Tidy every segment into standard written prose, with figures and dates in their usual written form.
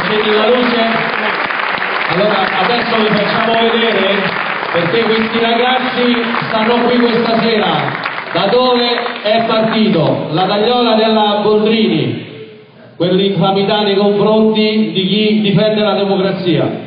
accendi la luce? Allora adesso vi facciamo vedere, perché questi ragazzi stanno qui questa sera, da dove è partito la tagliola della Boldrini, quell'infamità nei confronti di chi difende la democrazia.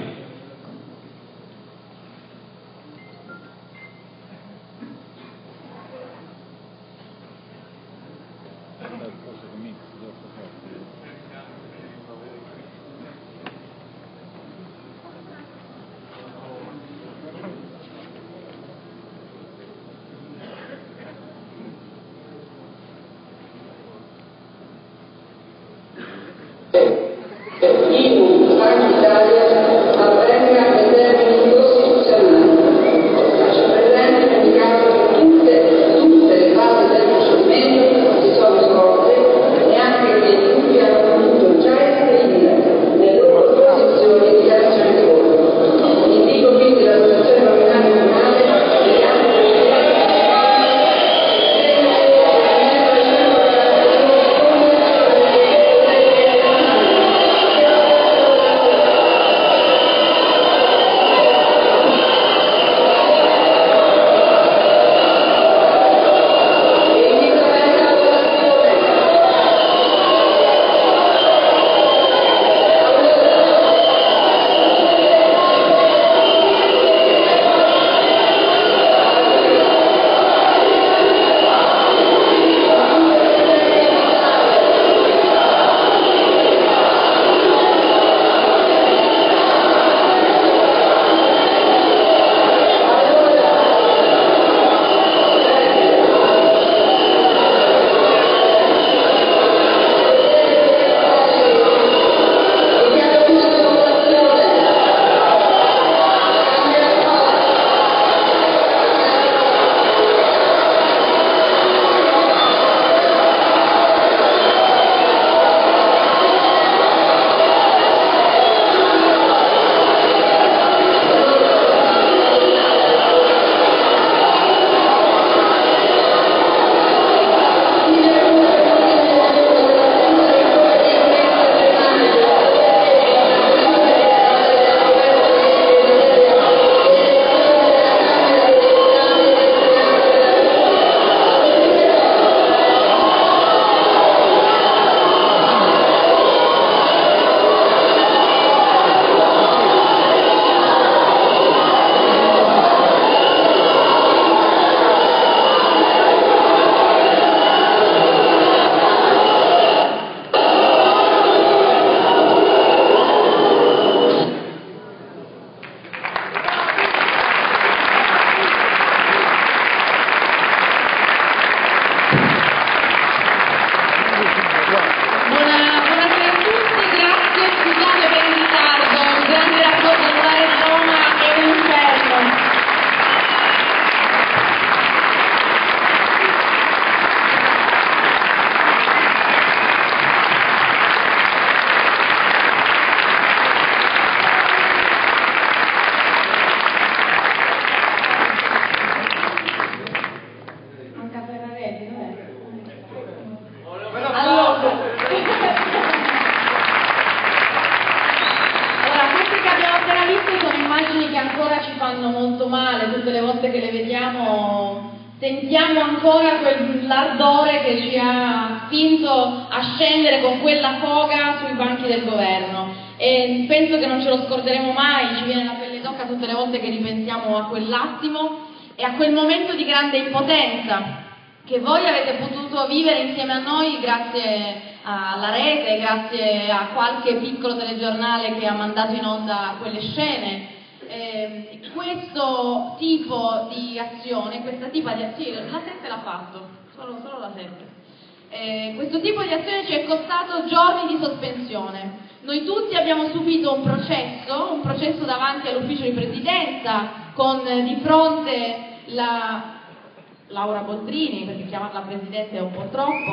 Sentiamo ancora quell'ardore che ci ha spinto a scendere con quella foga sui banchi del governo, e penso che non ce lo scorderemo mai, ci viene la pelle d'oca tutte le volte che ripensiamo a quell'attimo e a quel momento di grande impotenza che voi avete potuto vivere insieme a noi grazie alla rete, grazie a qualche piccolo telegiornale che ha mandato in onda quelle scene. Questo tipo di azione, sì, la 7 l'ha fatto, solo la 7. Questo tipo di azione ci è costato giorni di sospensione. Noi tutti abbiamo subito un processo davanti all'ufficio di presidenza, con di fronte la Laura Boldrini, perché chiamarla presidente è un po' troppo,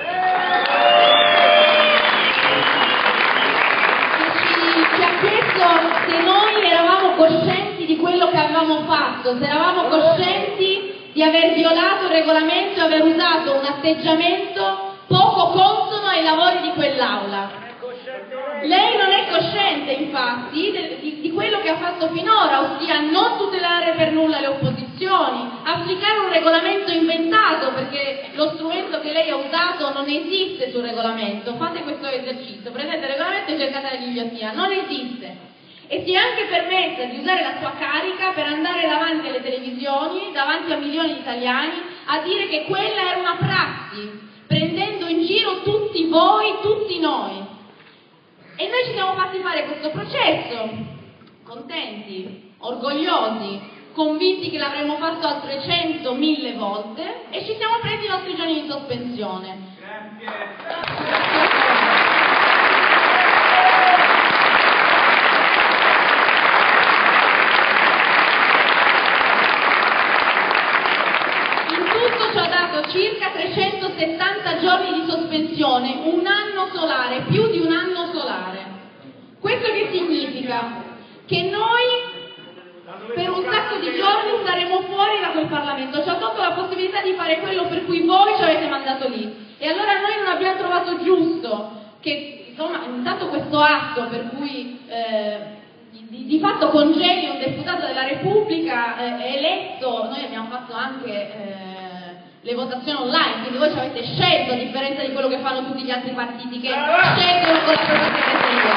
ci ha chiesto se noi eravamo coscienti di quello che avevamo fatto, se eravamo coscienti di aver violato il regolamento e aver usato un atteggiamento poco consono ai lavori di quell'aula. Lei non è cosciente cosciente infatti di quello che ha fatto finora, ossia non tutelare per nulla le opposizioni, applicare un regolamento inventato, perché lo strumento che lei ha usato non esiste sul regolamento. Fate questo esercizio, prendete il regolamento e cercate la ghigliottina, non esiste. E si è anche permessa di usare la sua carica per andare davanti alle televisioni, davanti a milioni di italiani, a dire che quella era una prassi, prendendo in giro tutti voi, tutti noi. E noi ci siamo fatti fare questo processo, contenti, orgogliosi, convinti che l'avremmo fatto altre 100, 1000 volte, e ci siamo presi i nostri giorni di sospensione. Grazie. Ci ha dato circa 370 giorni di sospensione, un anno solare, più di un anno solare. Questo che significa? Che noi per un sacco di giorni saremo fuori da quel Parlamento, ci ha tolto la possibilità di fare quello per cui voi ci avete mandato lì. E allora noi non abbiamo trovato giusto che, insomma, intanto questo atto per cui di fatto congeli un deputato della Repubblica eletto, noi abbiamo fatto anche le votazioni online, quindi voi ci avete scelto, a differenza di quello che fanno tutti gli altri partiti che scelgono con la propria segreteria.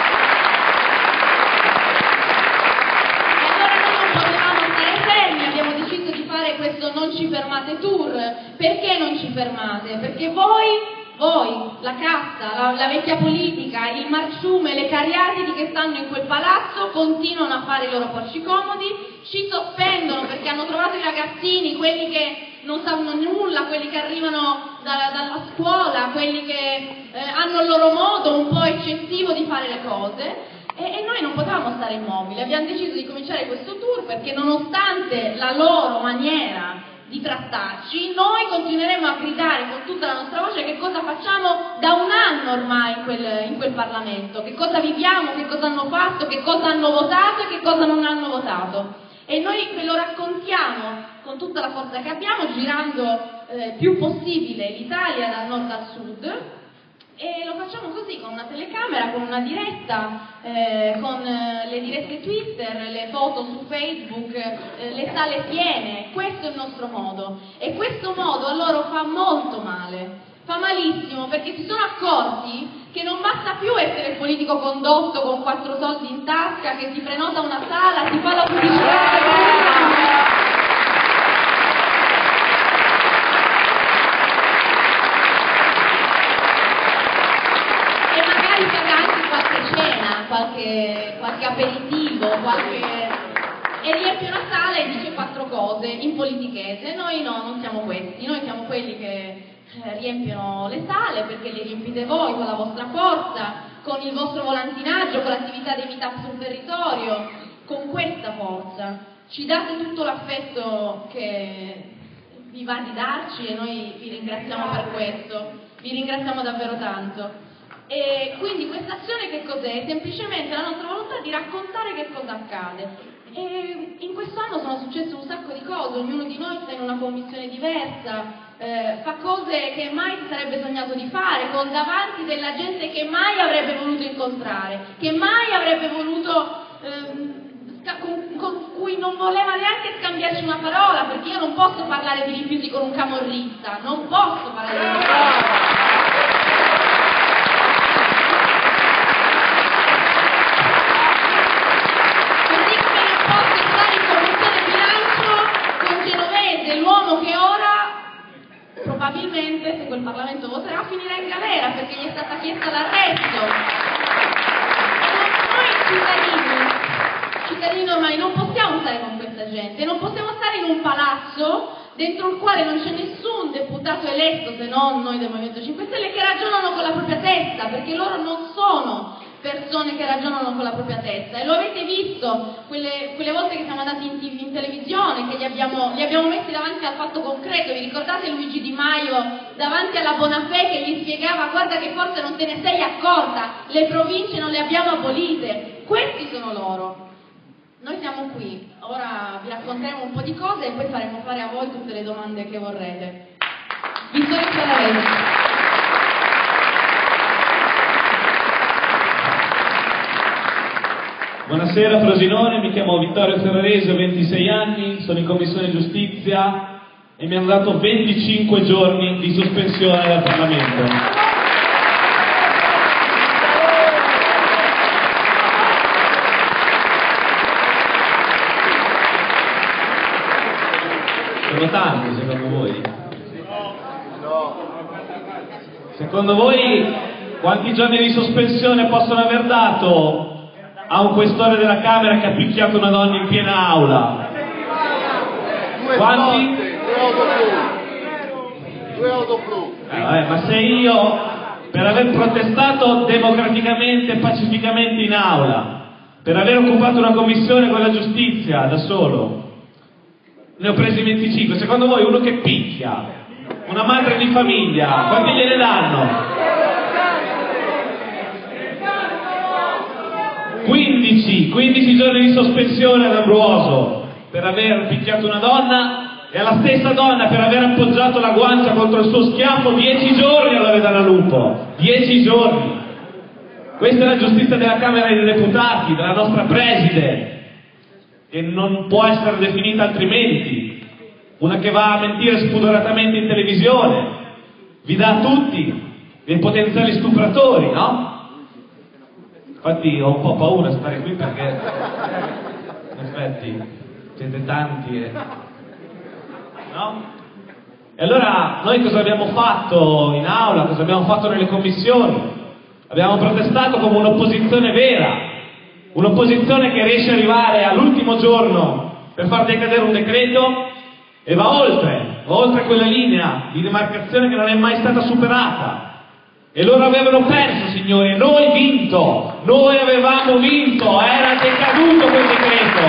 E allora noi non potevamo stare fermi, abbiamo deciso di fare questo Non ci fermate tour. Perché non ci fermate? Perché voi, la casta, la vecchia politica, il marciume, le cariatidi che stanno in quel palazzo continuano a fare i loro porci comodi, ci sospendono perché hanno trovato i ragazzini, quelli che non sanno nulla, quelli che arrivano dalla scuola, quelli che hanno il loro modo un po' eccessivo di fare le cose, e noi non potevamo stare immobili. Abbiamo deciso di cominciare questo tour perché nonostante la loro maniera di trattarci, noi continueremo a gridare con tutta la nostra voce che cosa facciamo da un anno ormai in quel Parlamento, che cosa viviamo, che cosa hanno fatto, che cosa hanno votato e che cosa non hanno votato. E noi ve lo raccontiamo con tutta la forza che abbiamo, girando più possibile l'Italia dal nord al sud, e lo facciamo così, con una telecamera, con una diretta, con le dirette Twitter, le foto su Facebook, le sale piene. Questo è il nostro modo, e questo modo a loro fa molto male, fa malissimo, perché si sono accorti che non basta più essere il politico condotto con 4 soldi in tasca, che si prenota una sala, si fa la pubblicità e magari paga anche qualche cena, qualche aperitivo, e riempie una sala e dice 4 cose in politichese. Noi no, non siamo questi, noi siamo quelli che riempiono le sale, perché le riempite voi con la vostra forza, con il vostro volantinaggio, con l'attività dei meetup sul territorio. Con questa forza ci date tutto l'affetto che vi va di darci, e noi vi ringraziamo per questo, vi ringraziamo davvero tanto. E quindi questa azione che cos'è? È semplicemente la nostra volontà di raccontare che cosa accade. E in quest'anno sono successe un sacco di cose, ognuno di noi sta in una commissione diversa, fa cose che mai si sarebbe sognato di fare, con davanti della gente che mai avrebbe voluto incontrare, che mai avrebbe voluto, con cui non voleva neanche scambiarci una parola, perché io non posso parlare di rifiuti con un camorrista, non posso parlare di rifiuti. L'uomo che ora, probabilmente, se quel Parlamento voterà, finirà in galera perché gli è stata chiesta l'arresto. Noi cittadini normali non possiamo stare con questa gente, non possiamo stare in un palazzo dentro il quale non c'è nessun deputato eletto, se non noi del Movimento 5 Stelle, che ragionano con la propria testa, perché loro non sono persone che ragionano con la propria testa, e lo avete visto quelle volte che siamo andati in televisione, che li abbiamo messi davanti al fatto concreto. Vi ricordate Luigi Di Maio davanti alla Bonafè che gli spiegava: guarda che forse non te ne sei accorta, le province non le abbiamo abolite. Questi sono loro. Noi siamo qui, ora vi racconteremo un po' di cose e poi faremo fare a voi tutte le domande che vorrete. Vittorio Schiavarelli. Buonasera Frosinone, mi chiamo Vittorio Ferrarese, ho 26 anni, sono in Commissione Giustizia e mi hanno dato 25 giorni di sospensione dal Parlamento. Sono tanti secondo voi? Secondo voi quanti giorni di sospensione possono aver dato a un questore della Camera che ha picchiato una donna in piena aula? Quanti? Due auto blu. Ma se io, per aver protestato democraticamente e pacificamente in aula, per aver occupato una commissione con la giustizia da solo, ne ho presi 25, secondo voi uno che picchia una madre di famiglia, quanti gliene danno? 15 giorni di sospensione ad Ambruoso per aver picchiato una donna, e alla stessa donna per aver appoggiato la guancia contro il suo schiaffo 10 giorni alla Loredana Lupo. 10 giorni. Questa è la giustizia della Camera dei Deputati, della nostra preside, che non può essere definita altrimenti, una che va a mentire spudoratamente in televisione, vi dà a tutti dei potenziali stupratori, no? Infatti ho un po' paura di stare qui perché in effetti siete tanti no? E allora noi cosa abbiamo fatto in aula, cosa abbiamo fatto nelle commissioni? Abbiamo protestato come un'opposizione vera, un'opposizione che riesce ad arrivare all'ultimo giorno per far decadere un decreto e va oltre quella linea di demarcazione che non è mai stata superata. E loro avevano perso, signori, noi vinto, noi avevamo vinto, era decaduto quel decreto.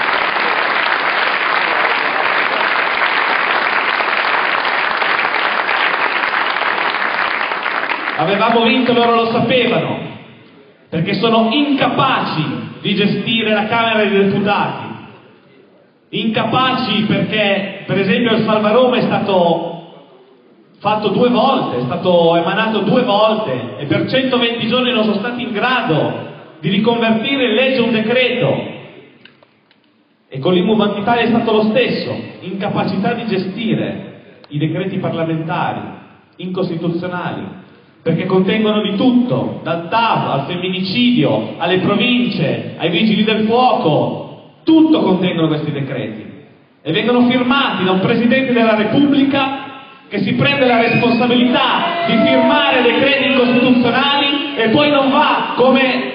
Avevamo vinto, loro lo sapevano, perché sono incapaci di gestire la Camera dei Deputati. Incapaci perché, per esempio, il Salvaroma è stato fatto 2 volte, è stato emanato 2 volte e per 120 giorni non sono stati in grado di riconvertire in legge un decreto. E con l'IMU Banca Italia è stato lo stesso, incapacità di gestire i decreti parlamentari, incostituzionali, perché contengono di tutto, dal TAV al femminicidio, alle province, ai vigili del fuoco, tutto contengono questi decreti. E vengono firmati da un Presidente della Repubblica che si prende la responsabilità di firmare decreti incostituzionali e poi non va come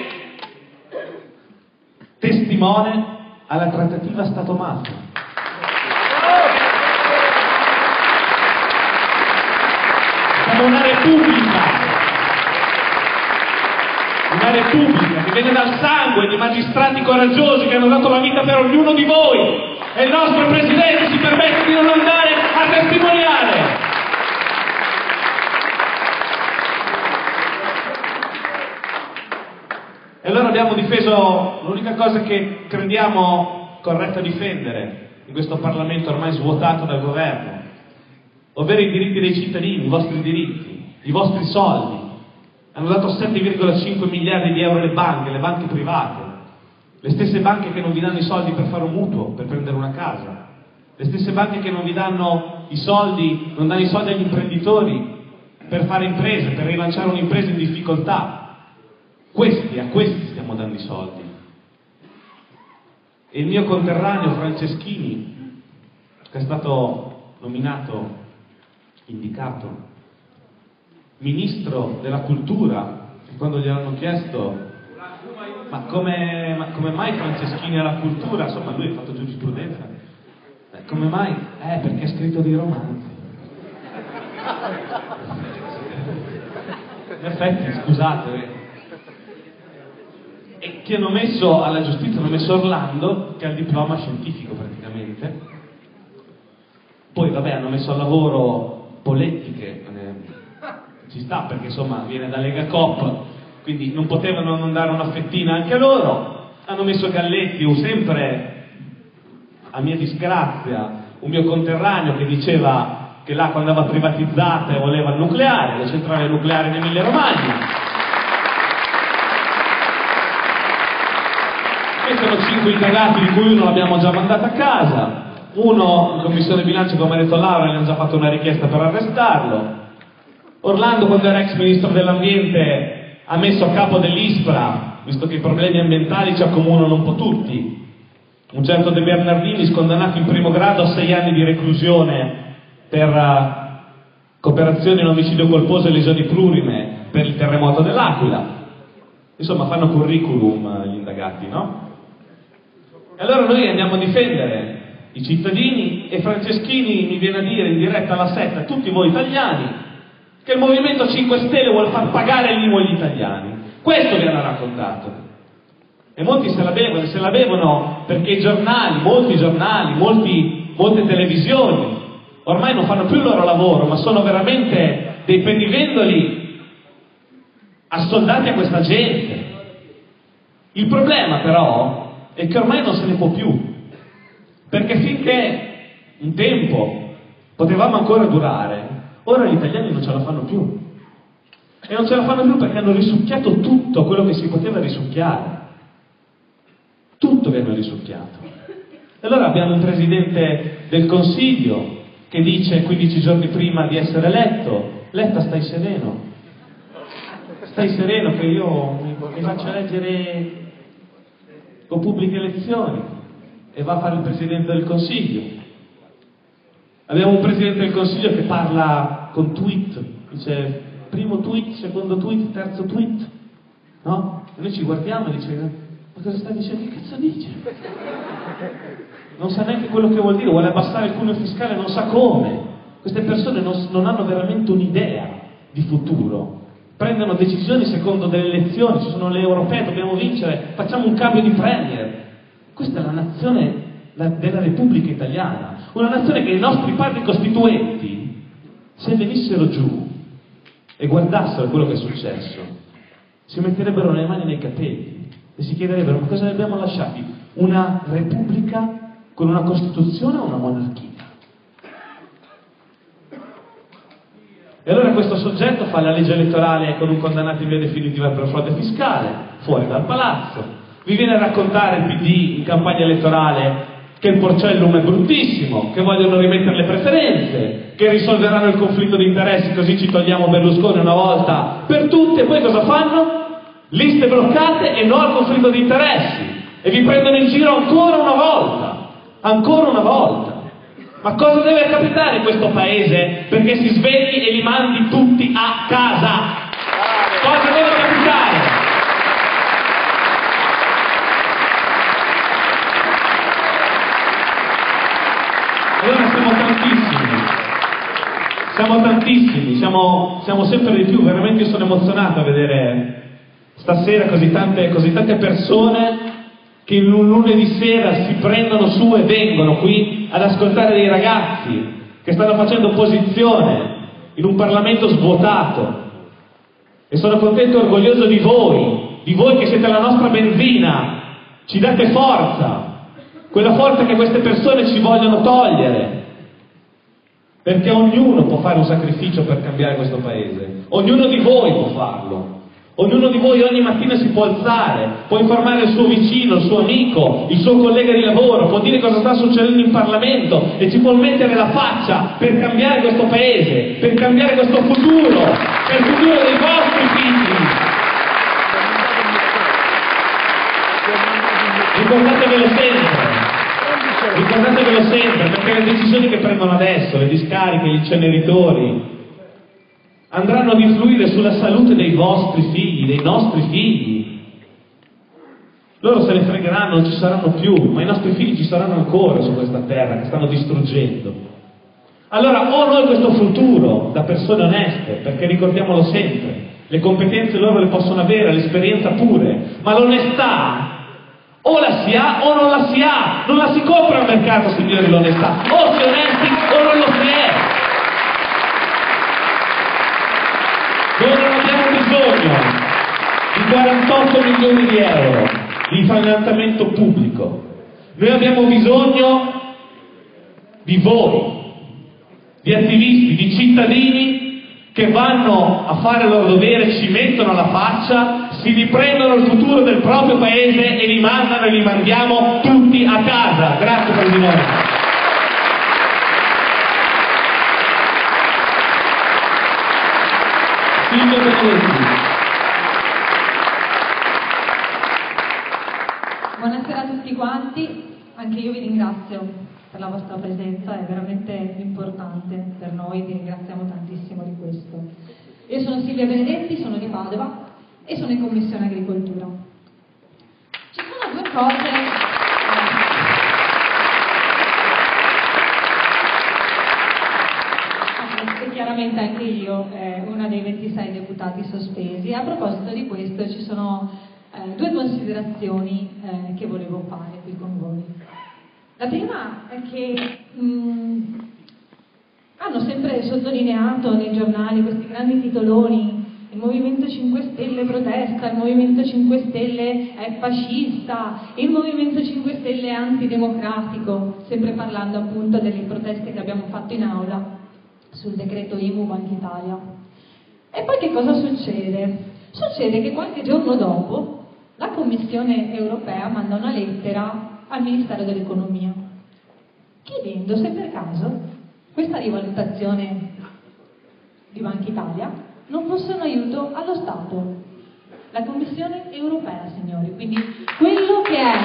testimone alla trattativa Stato-mafia. Siamo una repubblica che viene dal sangue di magistrati coraggiosi che hanno dato la vita per ognuno di voi, e il nostro Presidente si permette di non andare a testimoniare. E allora abbiamo difeso l'unica cosa che crediamo corretto difendere in questo Parlamento ormai svuotato dal governo, ovvero i diritti dei cittadini, i vostri diritti, i vostri soldi. Hanno dato 7,5 miliardi di euro alle banche, le banche private, le stesse banche che non vi danno i soldi per fare un mutuo, per prendere una casa, le stesse banche che non vi danno i soldi, non danno i soldi agli imprenditori per fare imprese, per rilanciare un'impresa in difficoltà. A questi stiamo dando i soldi. E il mio conterraneo Franceschini, che è stato indicato ministro della cultura, e quando gli hanno chiesto ma come mai Franceschini alla cultura, insomma lui ha fatto giurisprudenza, come mai? Perché ha scritto dei romanzi. In effetti, scusate, e chi hanno messo alla giustizia? Hanno messo Orlando, che ha il diploma scientifico praticamente. Poi vabbè, hanno messo al lavoro Poletti, che ci sta perché insomma viene da Lega Coop, quindi non potevano non dare una fettina anche a loro. Hanno messo Galletti, sempre a mia disgrazia, un mio conterraneo che diceva che l'acqua andava privatizzata e voleva il nucleare, la centrale nucleare in Emilia Romagna. e sono 5 indagati di cui uno l'abbiamo già mandato a casa, uno in commissione bilancio, come ha detto Laura, ne hanno già fatto una richiesta per arrestarlo. Orlando, quando era ex ministro dell'ambiente, ha messo a capo dell'ISPRA, visto che i problemi ambientali ci accomunano un po' tutti, un certo De Bernardini, condannato in primo grado a 6 anni di reclusione per cooperazione in omicidio colposo e lesioni plurime per il terremoto dell'Aquila. Insomma, fanno curriculum gli indagati, no? E allora noi andiamo a difendere i cittadini e Franceschini mi viene a dire in diretta alla 7 a tutti voi italiani che il Movimento 5 Stelle vuole far pagare l'IMU agli italiani. Questo vi hanno raccontato. E molti se la bevono perché i giornali, molte televisioni, ormai non fanno più il loro lavoro, ma sono veramente dei pedivendoli assoldati a questa gente. Il problema però è che ormai non se ne può più, perché finché un tempo potevamo ancora durare, ora gli italiani non ce la fanno più. E non ce la fanno più perché hanno risucchiato tutto quello che si poteva risucchiare. Tutto che hanno risucchiato. E allora abbiamo un Presidente del Consiglio che dice 15 giorni prima di essere eletto: Letta, stai sereno che io mi faccio eleggere con pubbliche elezioni, e va a fare il Presidente del Consiglio. Abbiamo un Presidente del Consiglio che parla con tweet, dice primo tweet, secondo tweet, terzo tweet, no? E noi ci guardiamo e dice: ma cosa sta dicendo? Che cazzo dice? Non sa neanche quello che vuol dire, vuole abbassare il cuneo fiscale, non sa come. Queste persone non hanno veramente un'idea di futuro, prendono decisioni secondo delle elezioni, ci sono le europee, dobbiamo vincere, facciamo un cambio di premier. Questa è la nazione della Repubblica Italiana, una nazione che i nostri padri costituenti, se venissero giù e guardassero quello che è successo, si metterebbero le mani nei capelli e si chiederebbero: ma cosa ne abbiamo lasciati? Una repubblica con una Costituzione o una monarchia? E allora questo soggetto fa la legge elettorale con un condannato in via definitiva per frode fiscale, fuori dal palazzo. Vi viene a raccontare il PD in campagna elettorale che il Porcellum è bruttissimo, che vogliono rimettere le preferenze, che risolveranno il conflitto di interessi, così ci togliamo Berlusconi una volta per tutte. E poi cosa fanno? Liste bloccate e no al conflitto di interessi, e vi prendono in giro ancora una volta. Ma cosa deve capitare in questo paese perché si svegli e li mandi tutti a casa? Cosa deve capitare? Allora siamo tantissimi, siamo sempre di più. Veramente io sono emozionato a vedere stasera così tante persone che in un lunedì sera si prendono su e vengono qui ad ascoltare dei ragazzi che stanno facendo opposizione in un Parlamento svuotato. E sono contento e orgoglioso di voi che siete la nostra benzina, ci date forza, quella forza che queste persone ci vogliono togliere, perché ognuno può fare un sacrificio per cambiare questo paese, ognuno di voi può farlo. Ognuno di voi ogni mattina si può alzare, può informare il suo vicino, il suo amico, il suo collega di lavoro, può dire cosa sta succedendo in Parlamento e ci può mettere la faccia per cambiare questo paese, per cambiare questo futuro, per il futuro dei vostri figli. Ricordatevelo sempre, perché le decisioni che prendono adesso, le discariche, gli inceneritori, andranno ad influire sulla salute dei vostri figli, dei nostri figli. Loro se ne fregheranno, non ci saranno più, ma i nostri figli ci saranno ancora su questa terra che stanno distruggendo. Allora o noi questo futuro da persone oneste, perché ricordiamolo sempre, le competenze loro le possono avere, l'esperienza pure, ma l'onestà o la si ha o non la si ha, non la si compra al mercato, signori, l'onestà, o si è onesti o non lo si è. Noi non abbiamo bisogno di 48 milioni di euro di finanziamento pubblico, noi abbiamo bisogno di voi, di attivisti, di cittadini che vanno a fare il loro dovere, ci mettono la faccia, si riprendono il futuro del proprio paese e li mandano e li mandiamo tutti a casa. Grazie Presidente. Buonasera a tutti quanti, anche io vi ringrazio per la vostra presenza, è veramente importante per noi, vi ringraziamo tantissimo di questo. Io sono Silvia Benedetti, sono di Padova e sono in Commissione Agricoltura. Ci sono due cose... Chiaramente anche io, una dei 26 deputati sospesi. A proposito di questo ci sono due considerazioni che volevo fare qui con voi. La prima è che hanno sempre sottolineato nei giornali questi grandi titoloni: il Movimento 5 Stelle protesta, il Movimento 5 Stelle è fascista, il Movimento 5 Stelle è antidemocratico, sempre parlando appunto delle proteste che abbiamo fatto in aula sul decreto IMU Banca Italia. E poi che cosa succede? Succede che qualche giorno dopo la Commissione europea manda una lettera al Ministero dell'Economia chiedendo se per caso questa rivalutazione di Banca Italia non fosse un aiuto allo Stato. La Commissione europea, signori, quindi quello che è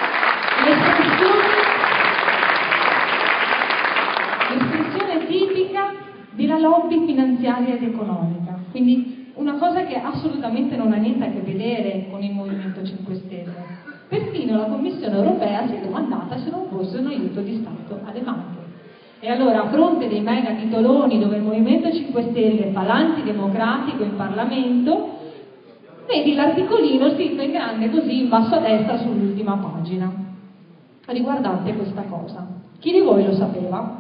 l'espressione tipica della lobby finanziaria ed economica, quindi una cosa che assolutamente non ha niente a che vedere con il Movimento 5 Stelle. Perfino la Commissione europea si è domandata se non fosse un aiuto di Stato alle banche. E allora, a fronte dei mega titoloni dove il Movimento 5 Stelle fa l'antidemocratico in Parlamento, vedi l'articolino scritto in grande così in basso a destra sull'ultima pagina. Riguardate questa cosa. Chi di voi lo sapeva?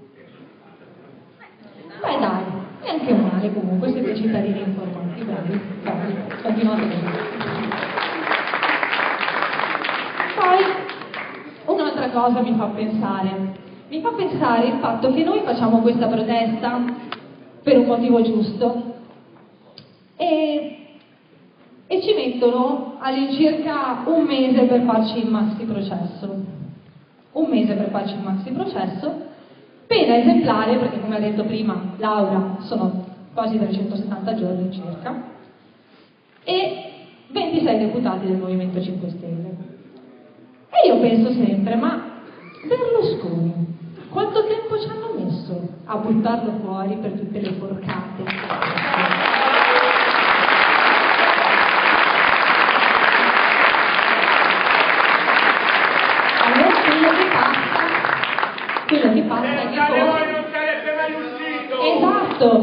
Beh dai, neanche male comunque, siete cittadini informati, bravi, continuate così. Poi, un'altra cosa mi fa pensare il fatto che noi facciamo questa protesta per un motivo giusto e ci mettono all'incirca un mese per farci il maxi processo. Un mese per farci il maxi processo. Pena esemplare, perché come ha detto prima Laura sono quasi 370 giorni circa, e 26 deputati del Movimento 5 Stelle. E io penso sempre, ma Berlusconi, quanto tempo ci hanno messo a buttarlo fuori per tutte le porcate? Allora quello che passa è che forse... Esatto,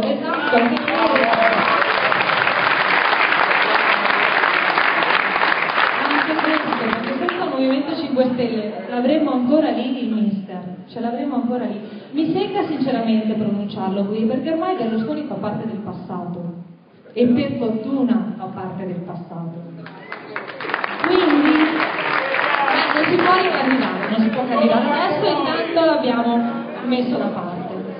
anche questo, perché senza il Movimento 5 Stelle l'avremmo ancora lì il mister, ce l'avremmo ancora lì. Mi secca sinceramente pronunciarlo qui, perché ormai Berlusconi fa parte del passato, e per fortuna fa parte del passato. Quindi non si può ricandidare, adesso, intanto l'abbiamo messo da parte.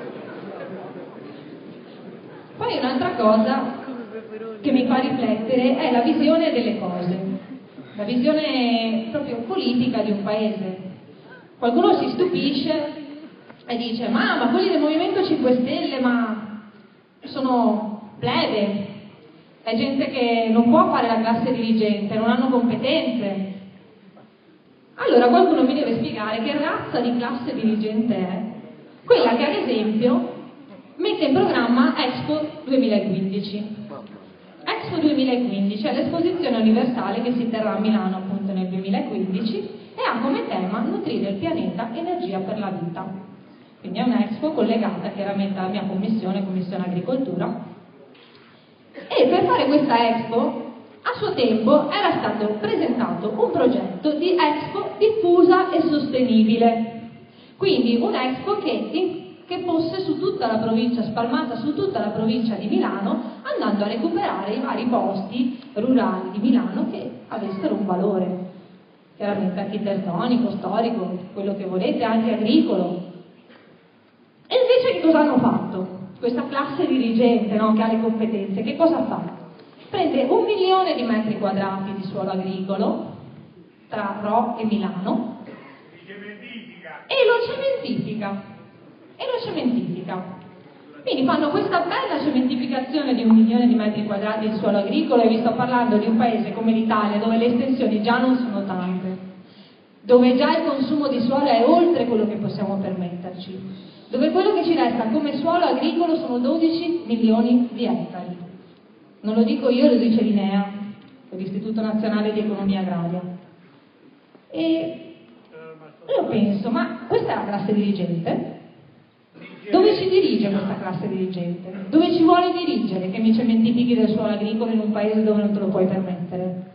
Poi un'altra cosa che mi fa riflettere è la visione delle cose, la visione proprio politica di un paese. Qualcuno si stupisce e dice: ma quelli del Movimento 5 Stelle ma sono plebe, è gente che non può fare la classe dirigente, non hanno competenze. Allora qualcuno mi deve spiegare che razza di classe dirigente è quella che ad esempio mette in programma Expo 2015. Expo 2015 è l'esposizione universale che si terrà a Milano appunto nel 2015 e ha come tema nutrire il pianeta, energia per la vita. Quindi è un'Expo collegata chiaramente alla mia commissione Agricoltura. E per fare questa Expo a suo tempo era stato presentato un progetto di Expo diffusa e sostenibile. Quindi un'Expo che fosse su tutta la provincia, spalmata su tutta la provincia di Milano, andando a recuperare i vari posti rurali di Milano che avessero un valore, chiaramente architettonico, storico, quello che volete, anche agricolo. E invece che cosa hanno fatto? Questa classe dirigente, no, che ha le competenze, che cosa fa? prende 1 milione di metri quadrati di suolo agricolo tra Rho e Milano e lo cementifica. Quindi fanno questa bella cementificazione di 1 milione di metri quadrati di suolo agricolo, e vi sto parlando di un paese come l'Italia dove le estensioni già non sono tante, dove già il consumo di suolo è oltre quello che possiamo permetterci, dove quello che ci resta come suolo agricolo sono 12 milioni di ettari. Non lo dico io, lo dice l'INEA, l'Istituto Nazionale di Economia Agraria. E io penso, ma questa è la classe dirigente? Dove ci dirige questa classe dirigente? Dove ci vuole dirigere che mi cementifichi del suolo agricolo in un paese dove non te lo puoi permettere?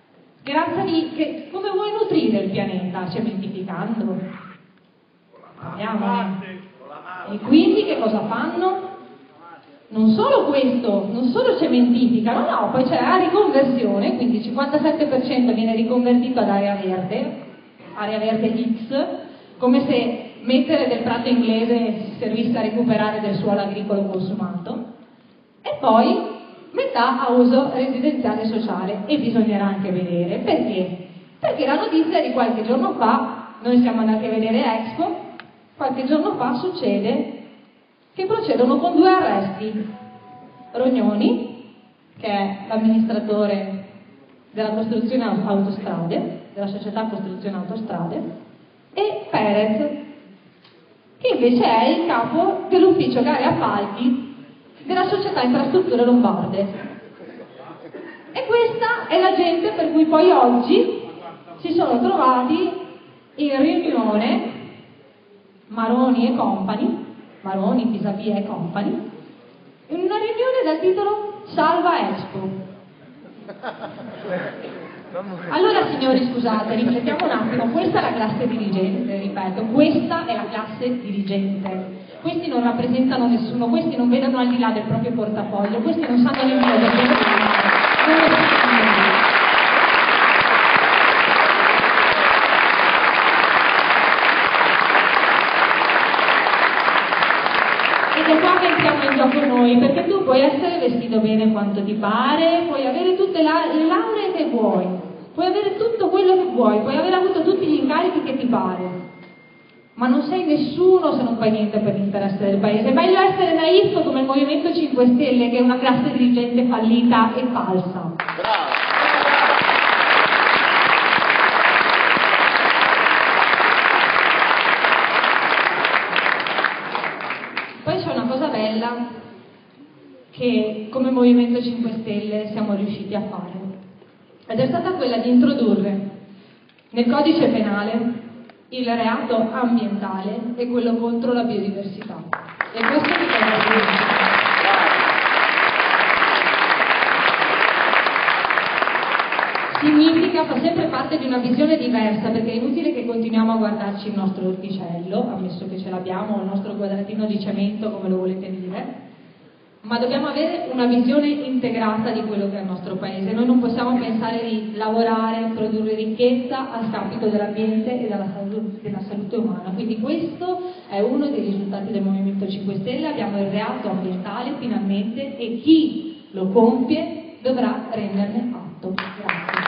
Come vuoi nutrire il pianeta? Cementificando? Parliamone. E quindi che cosa fanno? Non solo questo, non solo cementificano, no, poi c'è la riconversione, quindi il 57% viene riconvertito ad area verde X, come se mettere del prato inglese servisse a recuperare del suolo agricolo consumato, e poi metà a uso residenziale sociale. E bisognerà anche vedere perché. Perché la notizia di qualche giorno fa, noi siamo andati a vedere Expo, qualche giorno fa succede che procedono con 2 arresti. Rognoni, che è l'amministratore della costruzione autostrade, della società Costruzione Autostrade, e Perez, che invece è il capo dell'ufficio gare appalti della società Infrastrutture Lombarde. E questa è la gente per cui poi oggi si sono trovati in riunione Maroni e compagni, Maroni, Pisapia e compagni, in una riunione dal titolo Salva Expo. Allora signori, scusate, riflettiamo un attimo, questa è la classe dirigente, ripeto, questa è la classe dirigente. Questi non rappresentano nessuno, questi non vedono al di là del proprio portafoglio, questi non sanno nemmeno perché non lo sanno. Ed è qua che entriamo in gioco noi, perché tu puoi essere vestito bene quanto ti pare, puoi avere tutte le lauree che vuoi, puoi avere tutto quello che vuoi, puoi aver avuto tutti gli incarichi che ti pare, ma non sei nessuno se non fai niente per l'interesse del paese. È meglio essere naif come il Movimento 5 Stelle, che è una classe dirigente fallita e falsa. Bravo. Poi c'è una cosa bella che come Movimento 5 Stelle siamo riusciti a fare, ed è stata quella di introdurre nel codice penale il reato ambientale e quello contro la biodiversità. E questo significa, fa sempre parte di una visione diversa, perché è inutile che continuiamo a guardarci il nostro orticello, ammesso che ce l'abbiamo, il nostro quadratino di cemento, come lo volete dire, ma dobbiamo avere una visione integrata di quello che è il nostro paese. Noi non possiamo pensare di lavorare, produrre ricchezza a scapito dell'ambiente e della salute umana. Quindi questo è uno dei risultati del Movimento 5 Stelle. Abbiamo il reato ambientale finalmente, e chi lo compie dovrà renderne atto. Grazie.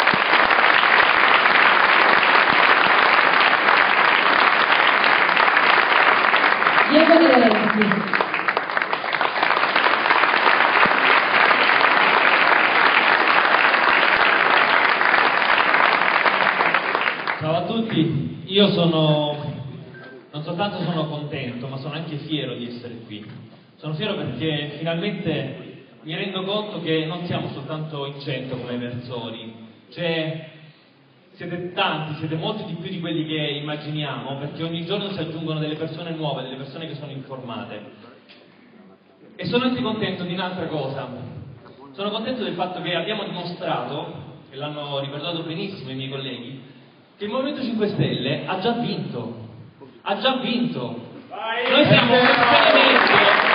Diego De Valenti. Ciao a tutti, io non soltanto sono contento, ma sono anche fiero di essere qui. Sono fiero perché finalmente mi rendo conto che non siamo soltanto in 100 come Versoni, siete tanti, siete molti di più di quelli che immaginiamo, perché ogni giorno si aggiungono delle persone nuove, delle persone che sono informate. E sono anche contento di un'altra cosa, sono contento del fatto che abbiamo dimostrato, e l'hanno ricordato benissimo i miei colleghi, che il Movimento 5 Stelle ha già vinto. Ha già vinto. Noi siamo un esperimento.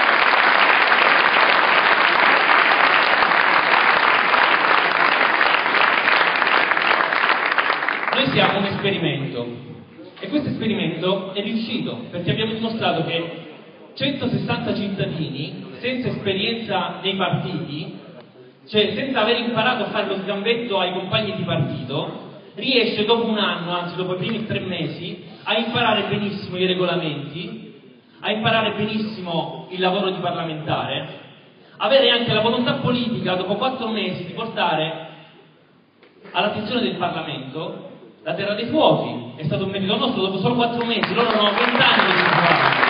Noi siamo un esperimento. E questo esperimento è riuscito, perché abbiamo dimostrato che 160 cittadini senza esperienza nei partiti cioè senza aver imparato a fare lo sgambetto ai compagni di partito, riesce dopo un anno, anzi dopo i primi 3 mesi, a imparare benissimo i regolamenti, a imparare benissimo il lavoro di parlamentare, avere anche la volontà politica dopo 4 mesi di portare all'attenzione del Parlamento la Terra dei Fuochi. È stato un merito nostro, dopo solo 4 mesi, loro hanno 20 anni di sviluppo.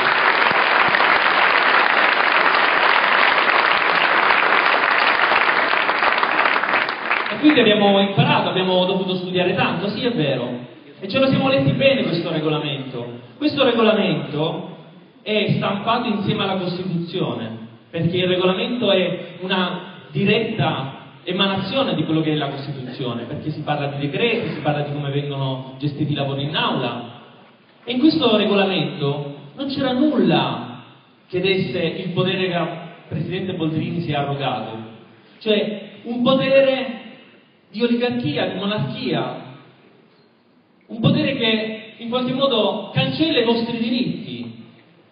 E quindi abbiamo imparato, abbiamo dovuto studiare tanto, sì è vero, e ce lo siamo letti bene questo regolamento. Questo regolamento è stampato insieme alla Costituzione, perché il regolamento è una diretta emanazione di quello che è la Costituzione, perché si parla di decreti, si parla di come vengono gestiti i lavori in aula, e in questo regolamento non c'era nulla che desse il potere che il Presidente Boldrini si è arrogato, cioè un potere di oligarchia, di monarchia, un potere che in qualche modo cancella i vostri diritti,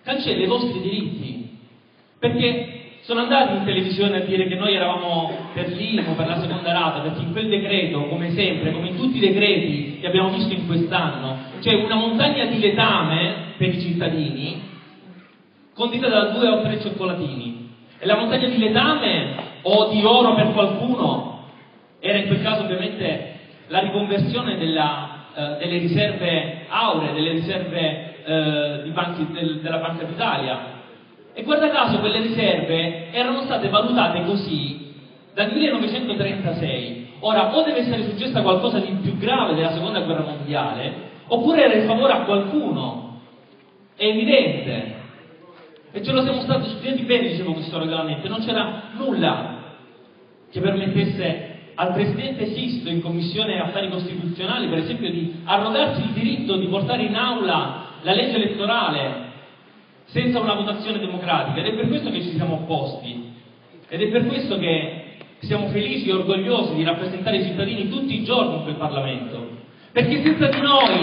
perché sono andati in televisione a dire che noi eravamo per l'IMU, per la seconda rata, perché in quel decreto, come sempre, come in tutti i decreti che abbiamo visto in quest'anno, c'è una montagna di letame per i cittadini, condita da 2 o 3 cioccolatini. E la montagna di letame o di oro per qualcuno era in quel caso ovviamente la riconversione delle riserve auree, delle riserve della Banca d'Italia. E guarda caso quelle riserve erano state valutate così dal 1936. Ora, o deve essere successa qualcosa di più grave della seconda guerra mondiale, oppure era in favore a qualcuno. È evidente. E ce lo siamo stati studiati bene, dicevo, questo regolamento. Non c'era nulla che permettesse al Presidente Sisto in Commissione Affari Costituzionali, per esempio, di arrogarsi il diritto di portare in aula la legge elettorale senza una votazione democratica, ed è per questo che ci siamo opposti, ed è per questo che siamo felici e orgogliosi di rappresentare i cittadini tutti i giorni in quel Parlamento, perché senza di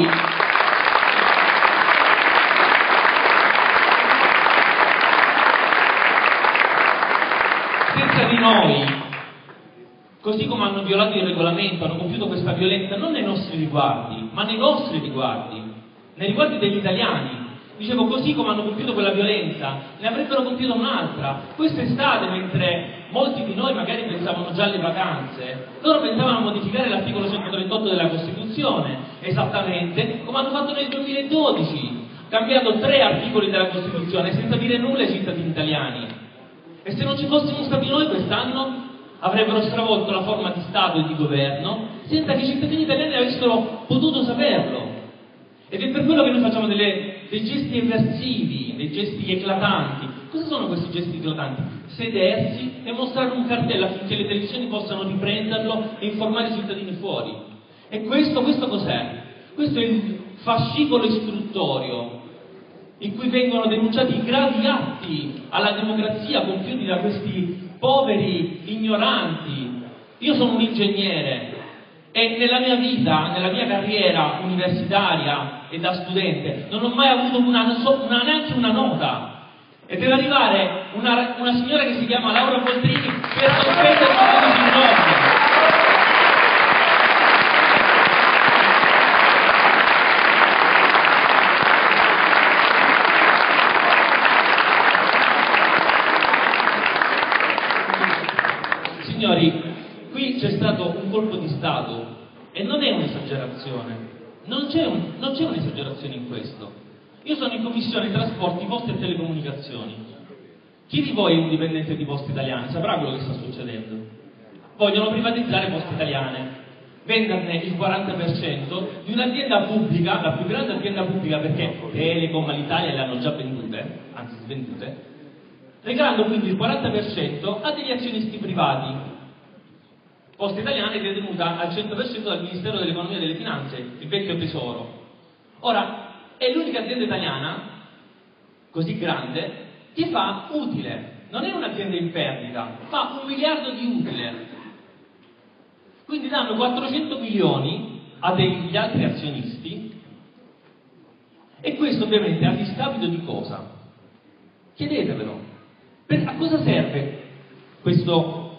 noi, così come hanno violato il regolamento, hanno compiuto questa violenza non nei nostri riguardi, ma nei vostri riguardi, nei riguardi degli italiani. Dicevo, così come hanno compiuto quella violenza, ne avrebbero compiuta un'altra. Quest'estate, mentre molti di noi magari pensavano già alle vacanze, loro pensavano a modificare l'articolo 138 della Costituzione, esattamente come hanno fatto nel 2012, cambiando 3 articoli della Costituzione senza dire nulla ai cittadini italiani. E se non ci fossimo stati noi quest'anno, avrebbero stravolto la forma di Stato e di governo senza che i cittadini italiani avessero potuto saperlo. Ed è per quello che noi facciamo dei gesti eversivi, dei gesti eclatanti. Cosa sono questi gesti eclatanti? Sedersi e mostrare un cartello affinché le televisioni possano riprenderlo e informare i cittadini fuori. E questo cos'è? Questo è il fascicolo istruttorio in cui vengono denunciati i gravi atti alla democrazia compiuti da questi poveri ignoranti. Io sono un ingegnere e nella mia vita, nella mia carriera universitaria e da studente, non ho mai avuto neanche una nota. E deve arrivare una signora che si chiama Laura Boldrini per sospendere il giorno. Signori, qui c'è stato un colpo di Stato e non è un'esagerazione, non c'è un'esagerazione in questo. Io sono in Commissione Trasporti, Poste e Telecomunicazioni. Chi di voi è un dipendente di Poste Italiane saprà quello che sta succedendo. Vogliono privatizzare Poste Italiane, venderne il 40% di un'azienda pubblica, la più grande azienda pubblica, perché Telecom, l'Italia le hanno già vendute, anzi svendute, regalando quindi il 40% a degli azionisti privati. Poste Italiane che è detenuta al 100% dal Ministero dell'Economia e delle Finanze, il vecchio tesoro. Ora, è l'unica azienda italiana, così grande, che fa utile. Non è un'azienda in perdita, fa 1 miliardo di utile. Quindi danno 400 milioni a degli altri azionisti, e questo ovviamente a discapito di cosa? Chiedetevelo. A cosa serve questo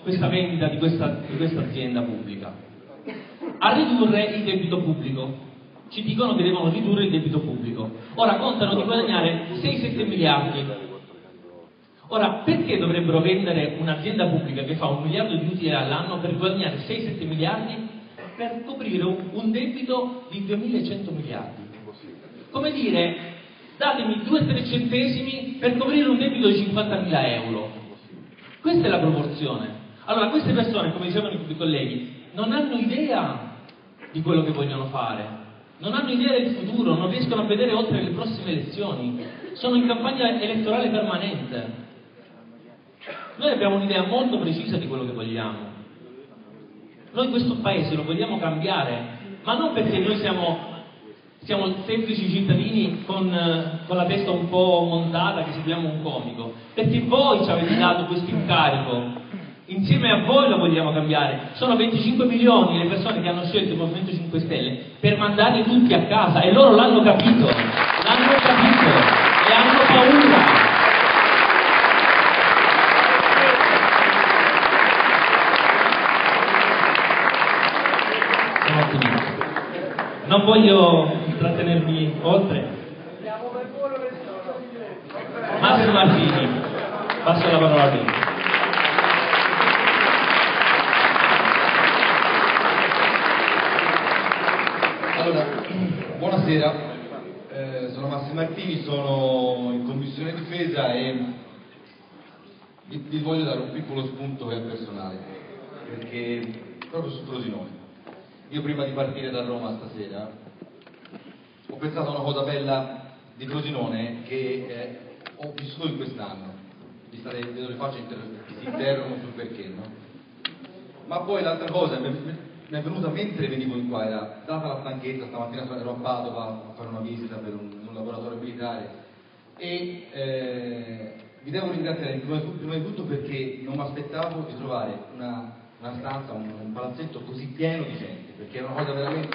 questa vendita di questa azienda pubblica? A ridurre il debito pubblico. Ci dicono che devono ridurre il debito pubblico. Ora contano di guadagnare 6-7 miliardi. Ora, perché dovrebbero vendere un'azienda pubblica che fa 1 miliardo di utile all'anno per guadagnare 6-7 miliardi per coprire un debito di 2.100 miliardi? Come dire, datemi 2-3 centesimi per coprire un debito di 50.000 euro. Questa è la proporzione. Allora, queste persone, come dicevano i colleghi, non hanno idea di quello che vogliono fare, non hanno idea del futuro, non riescono a vedere oltre le prossime elezioni, sono in campagna elettorale permanente. Noi abbiamo un'idea molto precisa di quello che vogliamo. Noi questo paese lo vogliamo cambiare, ma non perché noi siamo semplici cittadini con la testa un po' montata che seguiamo un comico, perché voi ci avete dato questo incarico. Insieme a voi lo vogliamo cambiare. Sono 25 milioni le persone che hanno scelto il Movimento 5 Stelle per mandarli tutti a casa e loro l'hanno capito e hanno paura. Sono ottimista. Non voglio trattenermi oltre. Massimo Alfini, passo la parola a te. Allora, buonasera, sono Massimo Artini, sono in Commissione Difesa e vi voglio dare un piccolo spunto che è personale, perché proprio su Frosinone. Io prima di partire da Roma stasera ho pensato a una cosa bella di Frosinone che ho vissuto in quest'anno. Vedo le facce si interrogano sul perché, no? Ma poi l'altra cosa mi è venuta mentre venivo in qua, era data la stanchezza, stamattina ero a Padova a fare una visita per un laboratorio militare e vi devo ringraziare prima di tutto perché non mi aspettavo di trovare una stanza, un palazzetto così pieno di gente, perché è una cosa veramente...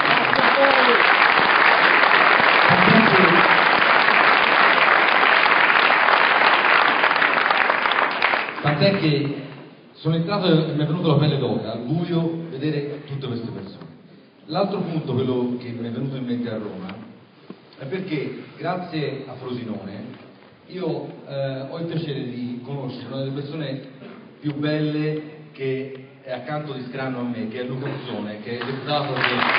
Tant'è che sono entrato e mi è venuto la pelle d'oca, al buio, vedere tutte queste persone. L'altro punto, quello che mi è venuto in mente a Roma, è perché grazie a Frosinone io ho il piacere di conoscere una delle persone più belle che è accanto di Scranno a me, che è Luca Uzzone, che è deputato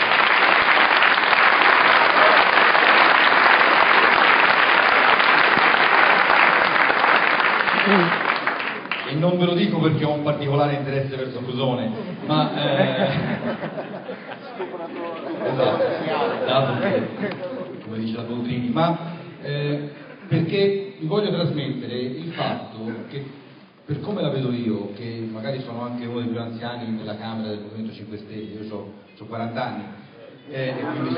e non ve lo dico perché ho un particolare interesse verso Fusone, ma esatto, come dice la Boldrini, ma perché vi voglio trasmettere il fatto che, per come la vedo io, che magari sono anche uno dei più anziani della Camera del Movimento 5 Stelle, io ho 40 anni, e quindi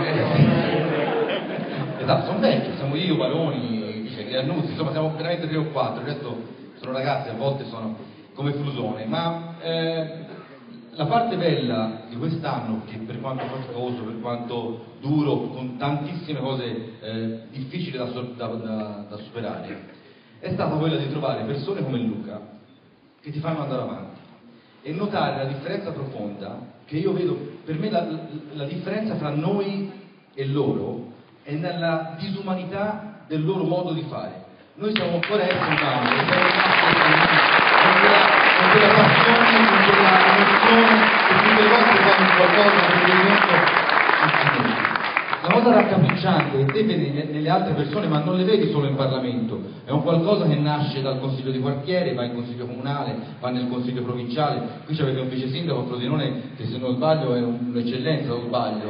esatto, sono vecchio, siamo io, Baroni, Griannuzzi, insomma siamo veramente 3 o 4, il resto sono ragazzi, a volte sono come Flusone, ma la parte bella di quest'anno, che per quanto faticoso, per quanto duro, con tantissime cose difficili da superare, è stata quella di trovare persone come Luca che ti fanno andare avanti e notare la differenza profonda che io vedo. Per me la differenza tra noi e loro è nella disumanità del loro modo di fare. Noi siamo ancora esseri umani, con quella passione, con quella emozione, che tutte le volte fanno qualcosa che la cosa raccapricciante che te vedi nelle altre persone, ma non le vedi solo in Parlamento, è un qualcosa che nasce dal consiglio di quartiere, va in consiglio comunale, va nel consiglio provinciale. Qui avete un vice sindaco a Frosinone che, se non sbaglio, è un'eccellenza, o sbaglio?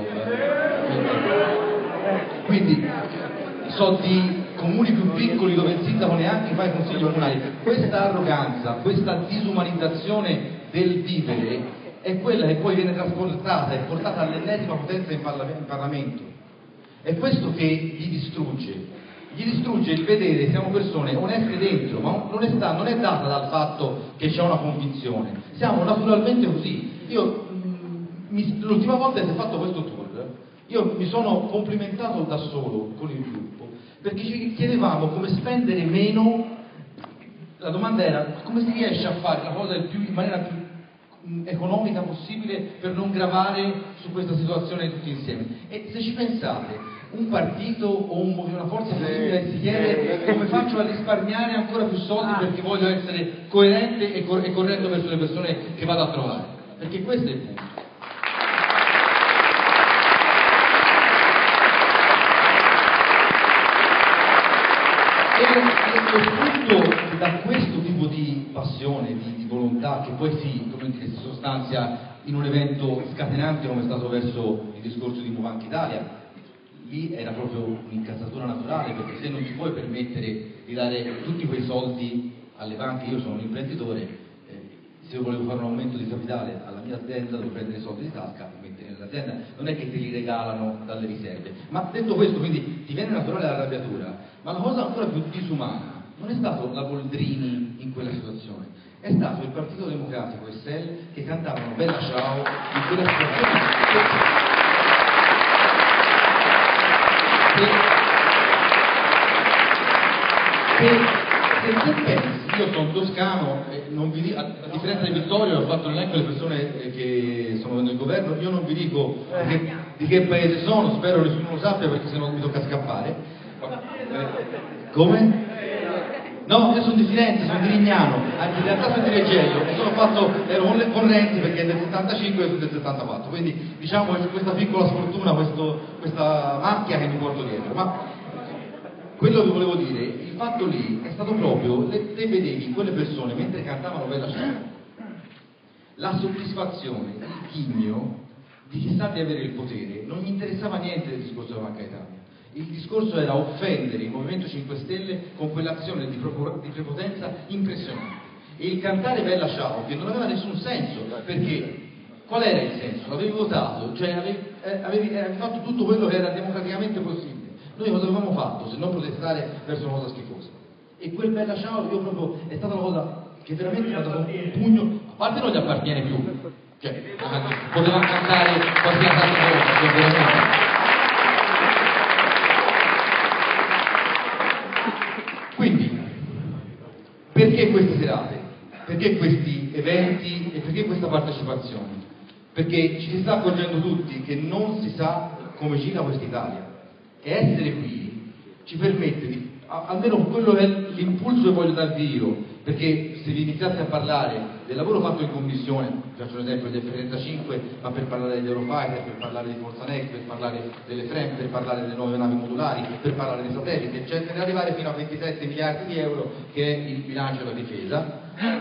Quindi so di comuni più piccoli dove il sindaco neanche fa i consigli comunali. Questa arroganza, questa disumanizzazione del vivere è quella che poi viene trasportata e portata all'ennesima potenza in Parlamento. È questo che gli distrugge il vedere siamo persone oneste dentro, ma l'onestà non è data dal fatto che c'è una convinzione, siamo naturalmente così. L'ultima volta che si è fatto questo tour, io mi sono complimentato da solo con il gruppo, perché ci chiedevamo come spendere meno la domanda era come si riesce a fare la cosa in maniera più economica possibile per non gravare su questa situazione tutti insieme. E se ci pensate, un partito o una forza politica si chiede come faccio a risparmiare ancora più soldi perché voglio essere coerente e corretto verso le persone che vado a trovare, perché questo è il punto. E spunto da questo tipo di passione, di volontà, che poi si sostanzia in un evento scatenante come è stato verso il discorso di Banca Italia, lì era proprio un'incazzatura naturale, perché se non ti puoi permettere di dare tutti quei soldi alle banche, io sono un imprenditore, se io volevo fare un aumento di capitale alla mia azienda devo prendere i soldi di tasca e mettere nell'azienda, non è che te li regalano dalle riserve. Ma detto questo, quindi ti viene naturale l'arrabbiatura, ma la cosa ancora più disumana non è stato la Boldrini in quella situazione, è stato il Partito Democratico e SEL che cantavano Bella Ciao in quella situazione. Se tu pensi, io sono toscano, a differenza di Vittorio, ho fatto l'elenco delle persone che sono nel governo, io non vi dico di che paese sono, spero nessuno lo sappia perché sennò mi tocca scappare. Come? No, io sono di Firenze, sono di Lignano, anzi in realtà sono di Reggio, ero con Renzi perché è del 75 e sono del 74, quindi diciamo che c'è questa piccola sfortuna, questa macchia che mi porto dietro. Ma quello che volevo dire, il fatto lì è stato proprio, te vedevi quelle persone mentre cantavano Bella Ciao, la soddisfazione, il ghigno di chi sa di avere il potere, non gli interessava niente del discorso della Banca Italia. Il discorso era offendere il Movimento 5 Stelle con quell'azione di prepotenza impressionante. E il cantare Bella Ciao, che non aveva nessun senso, perché qual era il senso? L'avevi votato, cioè avevi fatto tutto quello che era democraticamente possibile. Noi cosa avevamo fatto se non protestare verso una cosa schifosa? E quel Bella Ciao io proprio è stata una cosa che veramente mi ha dato un pugno, a parte non gli appartiene più, cioè poteva cantare qualsiasi altra cosa, veramente. Quindi, perché queste serate? Perché questi eventi e perché questa partecipazione? Perché ci si sta accorgendo tutti che non si sa come gira quest'Italia e essere qui ci permette di, almeno quello è l'impulso che voglio darvi io, perché se vi iniziate a parlare del lavoro fatto in commissione, faccio un esempio del F-35, ma per parlare degli Eurofighter, per parlare di Forza Next, per parlare delle FREM, per parlare delle nuove navi modulari, per parlare dei satelliti, eccetera, per arrivare fino a 27 miliardi di euro che è il bilancio della difesa,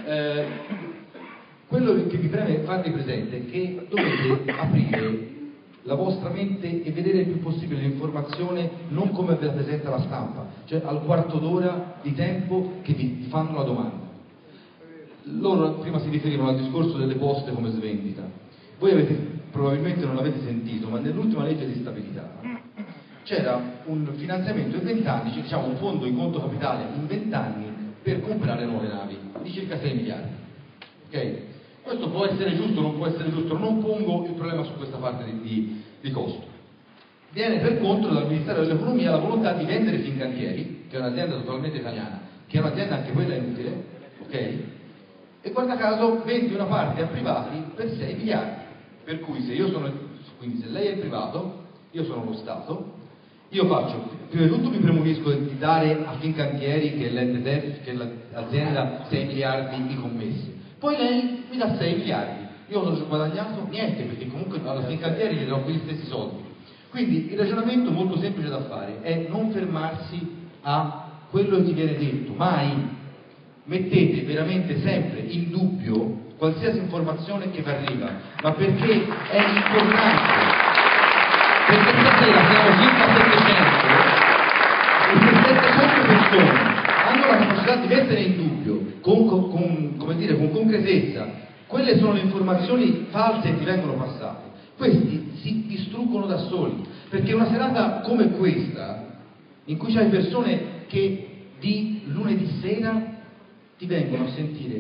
quello che vi preme farvi presente è che dovete aprire la vostra mente e vedere il più possibile l'informazione non come ve la presenta la stampa, cioè al quarto d'ora di tempo che vi fanno la domanda. Loro prima si riferivano al discorso delle poste come svendita. Voi probabilmente non l'avete sentito, ma nell'ultima legge di stabilità c'era un finanziamento in 20 anni, diciamo un fondo in conto capitale in 20 anni per comprare nuove navi di circa 6 miliardi. Ok? Questo può essere giusto, non può essere giusto, non pongo il problema su questa parte di costo. Viene per contro dal Ministero dell'Economia la volontà di vendere Fincantieri, che è un'azienda totalmente italiana, che è un'azienda anche quella inutile, ok? E guarda caso vendi una parte a privati per 6 miliardi. Per cui quindi se lei è il privato, io sono lo Stato, io faccio, prima di tutto mi premunisco di dare a Fincantieri, che è l'ente terzo, che è l'azienda, 6 miliardi di commesse. Poi lei mi dà 6 miliardi, io non ho guadagnato niente perché comunque alla Fincantieri gli do quegli stessi soldi. Quindi il ragionamento molto semplice da fare è non fermarsi a quello che ti viene detto, mai mettete veramente sempre in dubbio qualsiasi informazione che vi arriva, ma perché è importante, perché stasera siamo circa 700 e se 700 persone hanno la capacità di mettere in dubbio con concretezza, quelle sono le informazioni false che ti vengono passate. Questi si distruggono da soli, perché una serata come questa, in cui c'hai persone che di lunedì sera ti vengono a sentire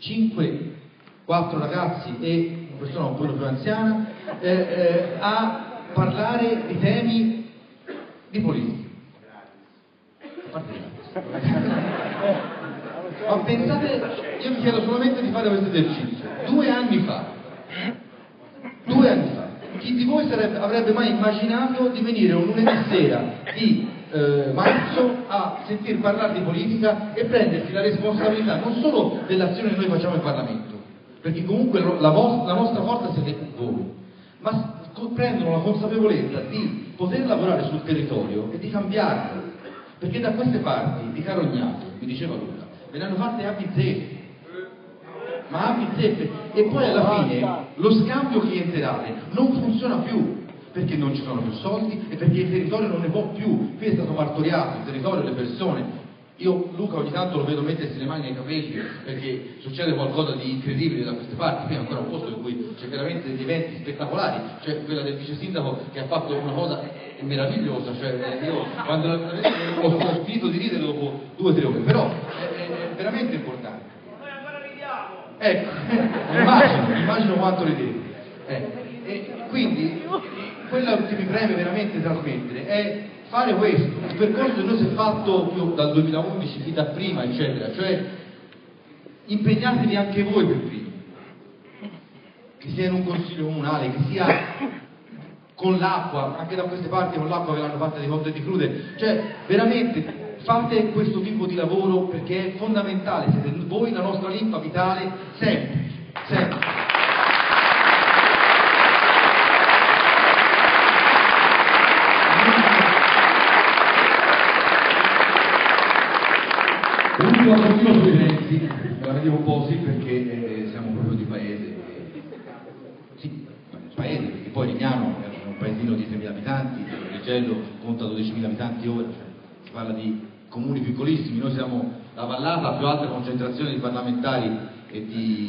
4 ragazzi e una persona un po' più anziana a parlare di temi di politica. A parte Ma pensate, io vi chiedo solamente di fare questo esercizio. 2 anni fa, chi di voi avrebbe mai immaginato di venire un lunedì sera di marzo a sentir parlare di politica e prendersi la responsabilità non solo dell'azione che noi facciamo in Parlamento, perché comunque la nostra forza siete voi, ma prendono la consapevolezza di poter lavorare sul territorio e di cambiarlo, perché da queste parti di Carognato, mi diceva Luca, ve ne hanno fatte a bizzeffe, ma a bizzeffe, e poi alla fine lo scambio clientelare non funziona più, perché non ci sono più soldi e perché il territorio non ne può più. Qui è stato martoriato il territorio, le persone. Io Luca ogni tanto lo vedo mettersi le mani nei capelli perché succede qualcosa di incredibile da queste parti. Qui è ancora un posto in cui c'è veramente degli eventi spettacolari, cioè quella del vice sindaco che ha fatto una cosa meravigliosa, cioè io quando ho finito di ridere dopo 2 o 3 ore, però è veramente importante. Noi ancora ridiamo! Ecco, immagino quanto ridete. E quindi quello che mi preme veramente trasmettere è fare questo, il percorso che noi si è fatto dal 2011 fino a prima, eccetera, cioè impegnatevi anche voi per primi, che sia in un consiglio comunale, che sia con l'acqua, anche da queste parti con l'acqua che l'hanno fatta di cotte e di crude, cioè veramente fate questo tipo di lavoro perché è fondamentale, siete voi la nostra linfa vitale sempre, sempre. L'ultima continuo sui Renzi, me la vedevo un po' sì perché siamo proprio di paese, sì, paese perché poi Lignano è un paesino di 3.000 abitanti, Rigello conta 12.000 abitanti ora, cioè, si parla di comuni piccolissimi, noi siamo la vallata a più alta concentrazione di parlamentari e di...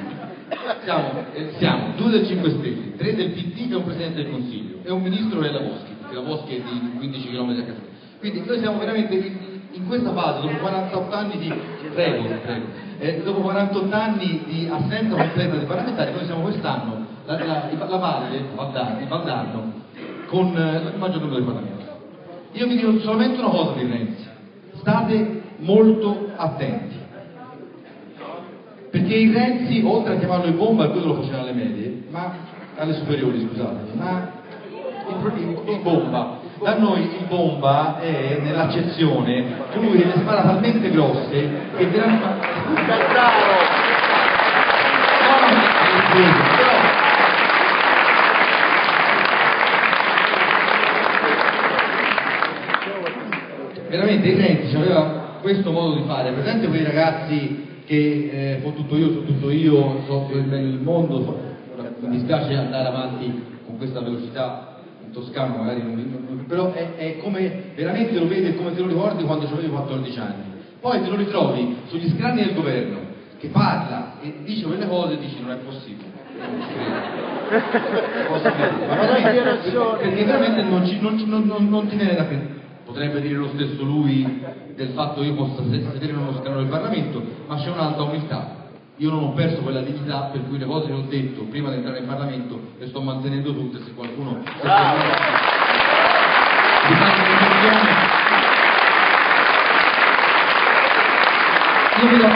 siamo 2 del 5 Stelle, 3 del PD che è un Presidente del Consiglio e un Ministro che è la Boschi, perché la Boschi è di 15 km a casa. Quindi noi siamo veramente in questa fase, dopo 48 anni di... dopo 48 anni di assenza completa dei parlamentari, noi siamo quest'anno la valle, il Valdarno, con il maggior numero di parlamentari. Io vi dico solamente una cosa di Renzi, state molto attenti, perché il Renzi, oltre a chiamarlo il bomba, e quello lo faceva alle medie, ma alle superiori, scusate, ma il bomba, da noi il bomba è nell'accezione colui che le spara talmente grosse che veramente... veramente il Renzi aveva questo modo di fare, presente quei ragazzi che fottuto io, so il mondo, mi dispiace andare avanti con questa velocità in toscano, magari però è come, veramente lo vedi, è come te lo ricordi quando avevi 14 anni, poi te lo ritrovi sugli scranni del governo che parla e dice quelle cose e dici non è possibile, perché veramente non ti viene da pensare. Potrebbe dire lo stesso lui del fatto che io possa sedere in uno scranno del Parlamento, ma c'è un'alta umiltà. Io non ho perso quella dignità per cui le cose che ho detto prima di entrare in Parlamento le sto mantenendo tutte. Se qualcuno io vi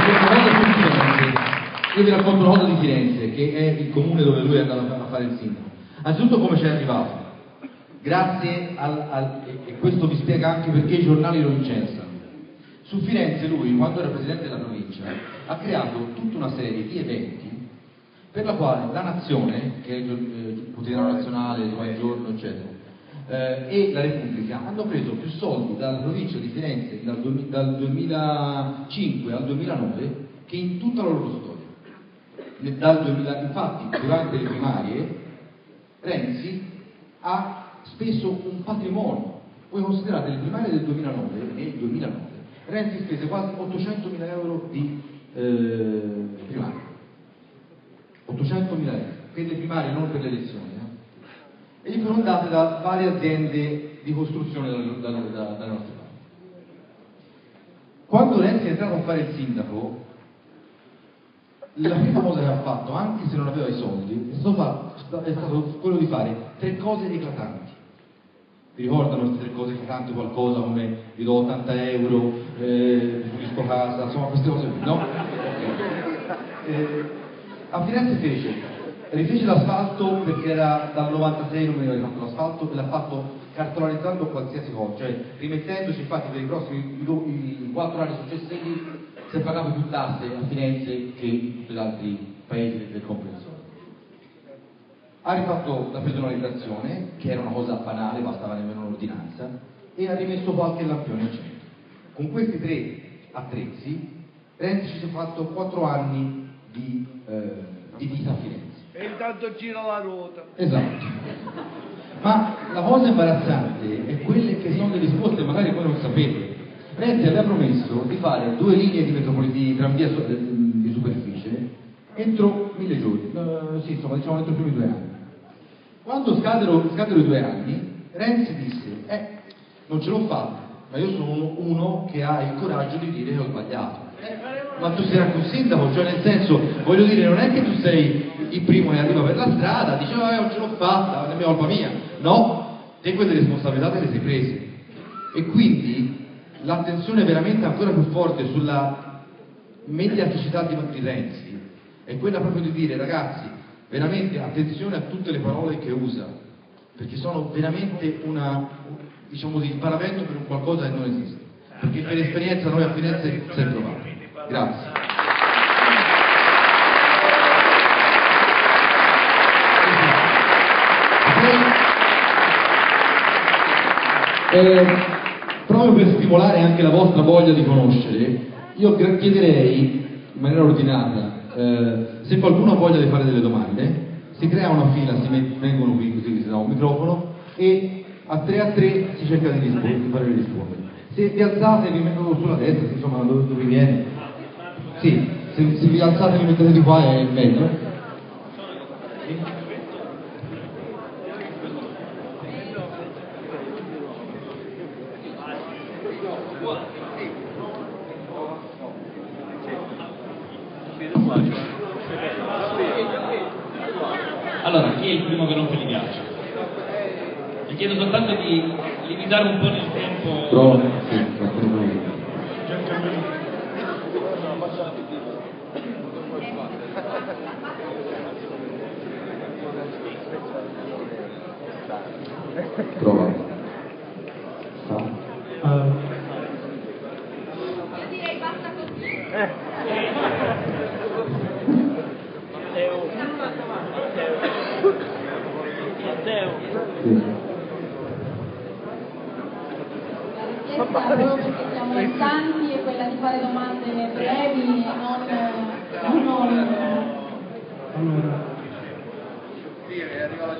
racconto una cosa di Firenze, che è il comune dove lui è andato a fare il sindaco. Anzitutto come ci è arrivato, grazie e questo vi spiega anche perché i giornali lo incensano. Su Firenze lui, quando era presidente della provincia, ha creato tutta una serie di eventi per la quale la Nazione, che è il quotidiano nazionale, il Buongiorno, eccetera, e la Repubblica hanno preso più soldi dalla provincia di Firenze dal 2005 al 2009 che in tutta la loro storia. Infatti, durante le primarie, Renzi ha speso un patrimonio. Voi considerate le primarie del 2009, nel 2009, Renzi spese quasi 800.000 euro di primarie. 800.000 euro, per le primarie, non per le elezioni. E gli furono date da varie aziende di costruzione dalle nostre parti. Quando Renzi è entrato a fare il sindaco, la prima cosa che ha fatto, anche se non aveva i soldi, è stato quello di fare 3 cose eclatanti. vi ricordano queste tre cose tanto qualcosa come vi do 80 euro, pulisco casa, insomma queste cose qui, no? A Firenze rifece l'asfalto perché era dal 96 non mi aveva fatto l'asfalto e l'ha fatto cartolarizzando qualsiasi cosa, cioè rimettendoci, infatti per i prossimi i 4 anni successivi si è pagato più tasse a Firenze che in tutti gli altri paesi del comprensorio. Ha rifatto la pedonalizzazione, che era una cosa banale, bastava nemmeno un'ordinanza, e ha rimesso qualche lampione al centro. Con questi 3 attrezzi Renzi ci si è fatto 4 anni di vita a Firenze. E intanto gira la ruota. Esatto. Ma la cosa imbarazzante è quelle che sono le risposte, magari voi non sapete. Renzi aveva promesso di fare 2 linee di tranvia di superficie entro 1000 giorni, sì, insomma, diciamo entro i primi 2 anni. Quando scaddero i 2 anni, Renzi disse, non ce l'ho fatta, ma io sono uno che ha il coraggio di dire che ho sbagliato. Ma tu sei anche un sindaco, cioè nel senso, voglio dire, non è che tu sei il primo che arriva per la strada, dice non ce l'ho fatta, non è colpa mia. No, te quelle responsabilità te le sei prese. E quindi l'attenzione veramente ancora più forte sulla mediaticità di Renzi è quella proprio di dire, ragazzi, veramente attenzione a tutte le parole che usa, perché sono veramente diciamo così, il paravento per un qualcosa che non esiste. Perché per esperienza noi a Firenze si è trovato. Grazie. Proprio per stimolare anche la vostra voglia di conoscere, io chiederei in maniera ordinata, se qualcuno ha voglia di fare delle domande, si crea una fila, vengono qui così si dà un microfono e a 3 si cerca di fare le risposte. Se vi alzate vi metto sulla destra, insomma dove viene. Sì, se vi alzate vi mettete di qua è meglio. Allora, chi è il primo che rompe gli ghiacci? Vi chiedo soltanto di limitare un po' nel tempo. Prova, sì, prova. Io direi basta così. La richiesta, proprio perché siamo in tanti, è quella di fare domande brevi, non Sì, è arrivato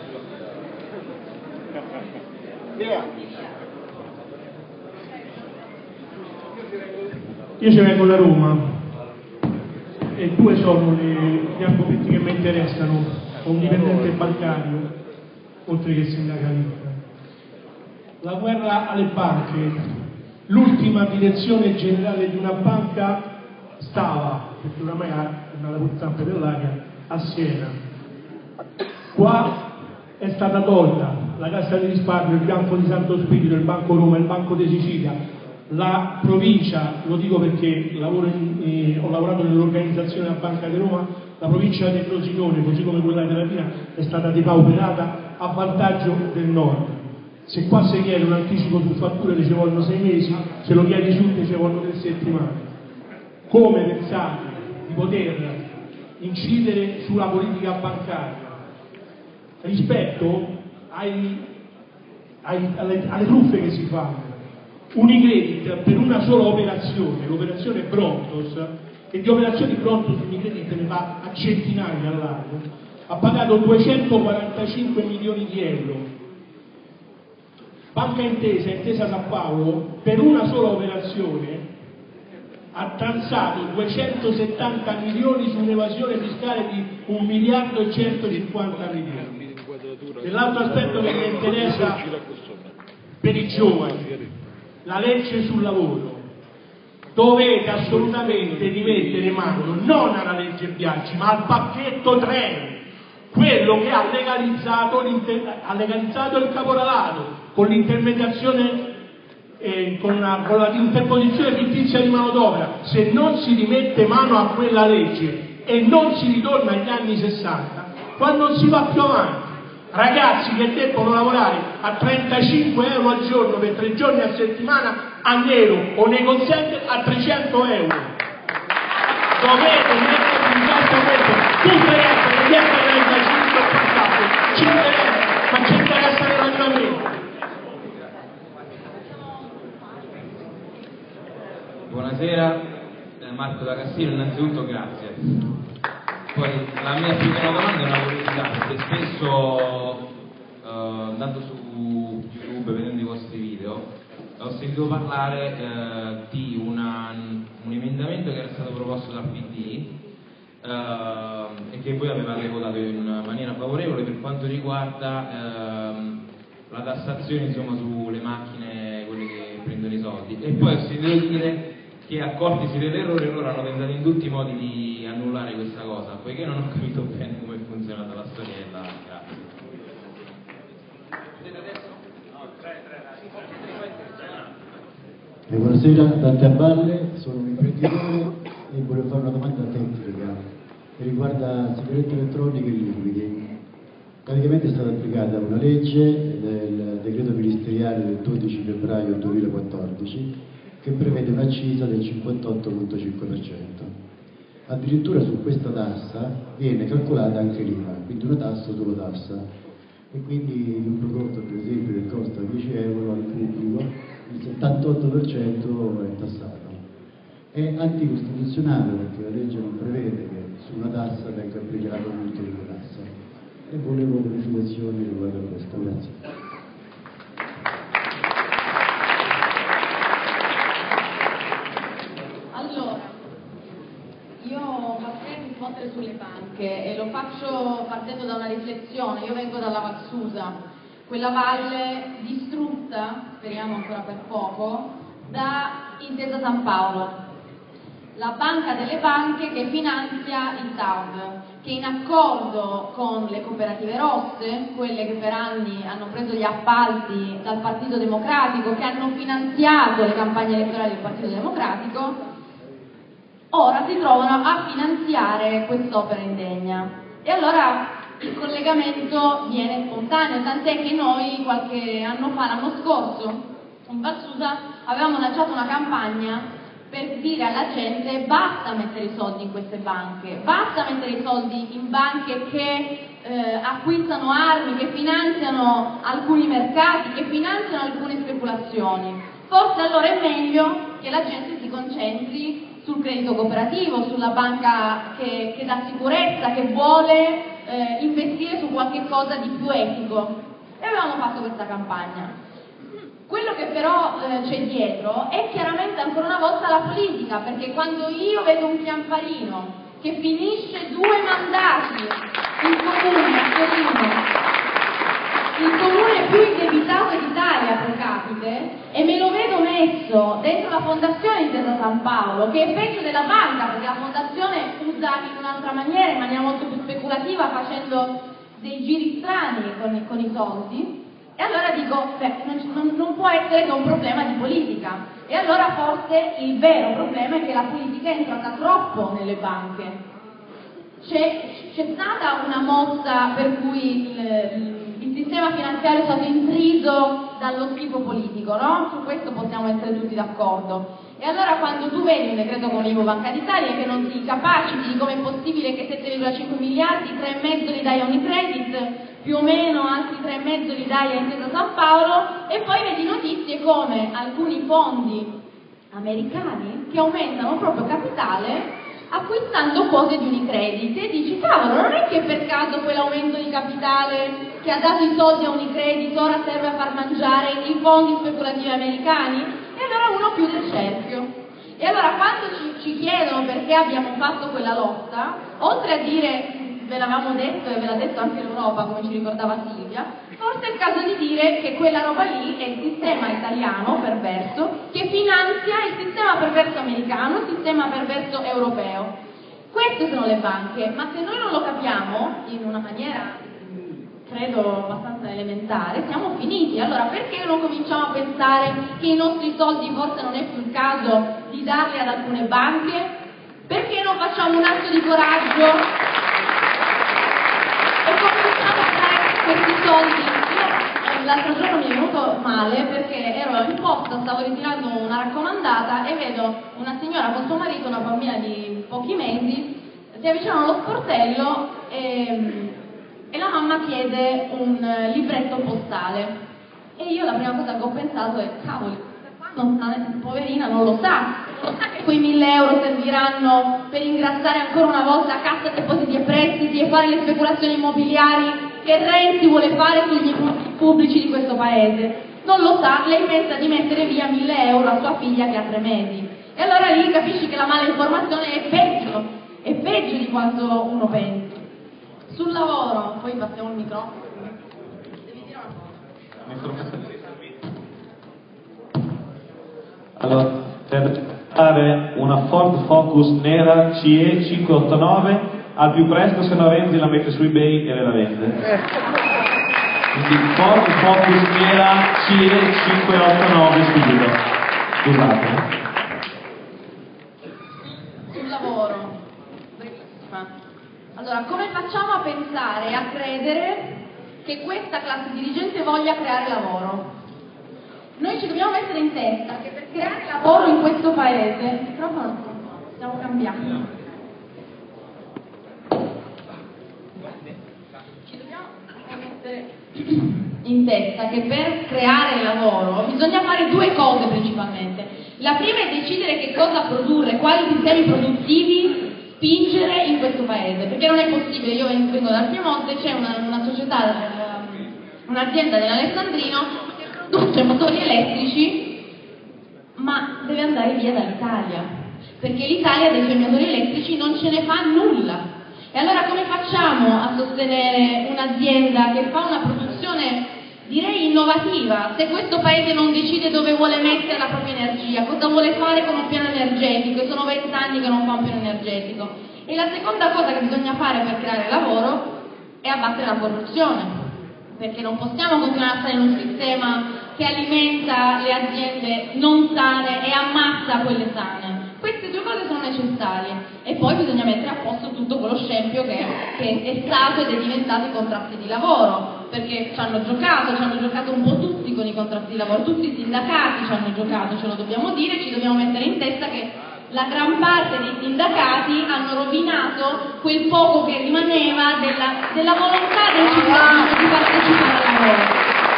Io ci vengo da Roma e 2 sono gli argomenti che mi interessano: un dipendente bancario oltre che sindacalista, la guerra alle banche. L'ultima direzione generale di una banca stava, perché oramai ha una pulsante dell'aria, a Siena. Qua è stata tolta la Cassa di Risparmio, il Banco di Santo Spirito, il Banco Roma, il Banco di Sicilia, la provincia, lo dico perché ho lavorato nell'organizzazione della Banca di Roma, la provincia del Frosinone, così come quella di Latina, è stata depauperata a vantaggio del nord. Se qua si chiede un anticipo su fatture ci vogliono 6 mesi, se lo chiedi sud ci vogliono 3 settimane. Come pensate di poter incidere sulla politica bancaria rispetto alle truffe che si fanno? Unicredit per una sola operazione, l'operazione Brontos, e di operazioni Brontos Unicredit ne fa a centinaia all'anno, ha pagato 245 milioni di euro. Banca Intesa San Paolo, per una sola operazione ha transato 270 milioni su un'evasione fiscale di 1 miliardo e 150 milioni. E l'altro aspetto che mi interessa per i giovani, la legge sul lavoro. Dovete assolutamente rimettere mano non alla legge Biagi ma al pacchetto 3, quello che ha legalizzato il caporalato. con l'intermediazione, con la interposizione fittizia di manodopera, se non si rimette mano a quella legge e non si ritorna agli anni 60, qua non si va più avanti. Ragazzi che debbono lavorare a 35 euro al giorno per 3 giorni a settimana a nero o nei call center a 300 euro. Dovete mettervi in testa questo. Tutte le altre, gli F-35 ho pensato, ci interessa, ma ci interessa relativamente. Buonasera, Marco da Cassino, innanzitutto grazie. Poi la mia più grande domanda è una curiosità, perché spesso andando su YouTube, vedendo i vostri video, ho sentito parlare di un emendamento che era stato proposto dal PD e che voi avevate votato in maniera favorevole per quanto riguarda la tassazione, insomma, sulle macchine, quelle che prendono i soldi. E poi ho sentito dire che accortisi dell'errore loro hanno tentato in tutti i modi di annullare questa cosa, poiché non ho capito bene come è funzionata la storiella. Grazie. Buonasera, Dante Abballe, sono un imprenditore e volevo fare una domanda tecnica che riguarda sigarette elettroniche e liquidi. Praticamente è stata applicata una legge del decreto ministeriale del 12 febbraio 2014 che prevede un'accisa del 58,5%. Addirittura su questa tassa viene calcolata anche l'IVA, quindi una tassa solo tassa. E quindi in un prodotto, per esempio, che costa 10 euro al pubblico, il 78% è tassato. È anticostituzionale perché la legge non prevede che su una tassa venga applicata un'ulteriore tassa. E volevo precisazioni riguardo a questo. Grazie. Sulle banche e lo faccio partendo da una riflessione. Io vengo dalla Val Susa, quella valle distrutta, speriamo ancora per poco, da Intesa San Paolo, la banca delle banche che finanzia il TAV, che in accordo con le cooperative rosse, quelle che per anni hanno preso gli appalti dal Partito Democratico, che hanno finanziato le campagne elettorali del Partito Democratico, ora si trovano a finanziare quest'opera indegna. E allora il collegamento viene spontaneo, tant'è che noi qualche anno fa, l'anno scorso, in Val Susa avevamo lanciato una campagna per dire alla gente: basta mettere i soldi in queste banche, basta mettere i soldi in banche che acquistano armi, che finanziano alcuni mercati, che finanziano alcune speculazioni. Forse allora è meglio che la gente si concentri sul credito cooperativo, sulla banca che dà sicurezza, che vuole investire su qualche cosa di più etico. E avevamo fatto questa campagna. Quello che però c'è dietro è chiaramente ancora una volta la politica, perché quando io vedo un Chiamparino che finisce 2 mandati in comune a Torino, il comune più indebitato d'Italia pro capite, e me lo vedo messo dentro la fondazione Intesa San Paolo, che è peggio della banca, perché la fondazione usa in un'altra maniera, in maniera molto più speculativa, facendo dei giri strani con i soldi. E allora dico, non può essere che un problema di politica. E allora forse il vero problema è che la politica è entrata troppo nelle banche. C'è stata una mossa per cui il sistema finanziario è stato intriso dallo schifo politico, no? Su questo possiamo essere tutti d'accordo. E allora quando tu vedi un decreto con l'IVO Banca d'Italia che non ti capaciti di come è possibile che 7,5 miliardi, 3,5 li dai a Unicredit, più o meno altri 3,5 li dai a Intesa San Paolo, e poi vedi notizie come alcuni fondi americani che aumentano il proprio capitale acquistando cose di Unicredit, e dici: cavolo, non è che per caso quell'aumento di capitale che ha dato i soldi a Unicredit ora serve a far mangiare i fondi speculativi americani? E allora uno chiude il cerchio. E allora quando ci chiedono perché abbiamo fatto quella lotta, oltre a dire ve l'avevamo detto e ve l'ha detto anche l'Europa, come ci ricordava Silvia, forse è il caso di dire che quella roba lì è il sistema italiano perverso che finanzia il sistema perverso americano, il sistema perverso europeo. Queste sono le banche, ma se noi non lo capiamo in una maniera credo abbastanza elementare, siamo finiti. Allora perché non cominciamo a pensare che i nostri soldi forse non è più il caso di darli ad alcune banche? Perché non facciamo un atto di coraggio e cominciamo a dare questi soldi? L'altro giorno mi è venuto male perché ero in posta, stavo ritirando una raccomandata e vedo una signora con suo marito, una bambina di pochi mesi, si avvicinano allo sportello e la mamma chiede un libretto postale. E io la prima cosa che ho pensato è, cavoli, poverina non lo sa che quei 1.000 euro serviranno per ingrassare ancora una volta Cassa Depositi e Prestiti e fare le speculazioni immobiliari che Renzi vuole fare sugli immobili pubblici di questo paese. Non lo sa, lei pensa di mettere via 1.000 euro a sua figlia che ha 3 mesi. E allora lì capisci che la malinformazione è peggio di quanto uno pensi. Sul lavoro, poi passiamo il microfono. Devi dire una cosa. Allora, per fare una Ford Focus nera CE 589 al più presto, se no Renzi la mette su eBay e ve la vende. Quindi Ford Focus nera CE 589 subito. Scusate. Sul lavoro, brevissima. Allora, come facciamo a pensare e a credere che questa classe dirigente voglia creare lavoro? Noi ci dobbiamo mettere in testa che per creare lavoro in questo paese, il microfono stiamo cambiando. Ci dobbiamo mettere in testa che per creare lavoro bisogna fare 2 cose principalmente. La prima è decidere che cosa produrre, quali sistemi produttivi spingere in questo paese, perché non è possibile. Io vengo dal Piemonte, c'è una società, un'azienda dell'Alessandrino che produce motori elettrici, ma deve andare via dall'Italia, perché l'Italia dei suoi motori elettrici non ce ne fa nulla. E allora come facciamo a sostenere un'azienda che fa una produzione, direi, innovativa, se questo paese non decide dove vuole mettere la propria energia, cosa vuole fare con un piano energetico? E sono 20 anni che non fa un piano energetico. E la seconda cosa che bisogna fare per creare lavoro è abbattere la corruzione, perché non possiamo continuare a stare in un sistema che alimenta le aziende non sane e ammazza quelle sane. Queste 2 cose sono necessarie. E poi bisogna mettere a posto tutto quello scempio che è stato ed è diventato i contratti di lavoro, perché ci hanno giocato un po' tutti con i contratti di lavoro, tutti i sindacati ci hanno giocato, ce lo dobbiamo dire, ci dobbiamo mettere in testa che la gran parte dei sindacati hanno rovinato quel poco che rimaneva della volontà dei cittadini di partecipare al lavoro.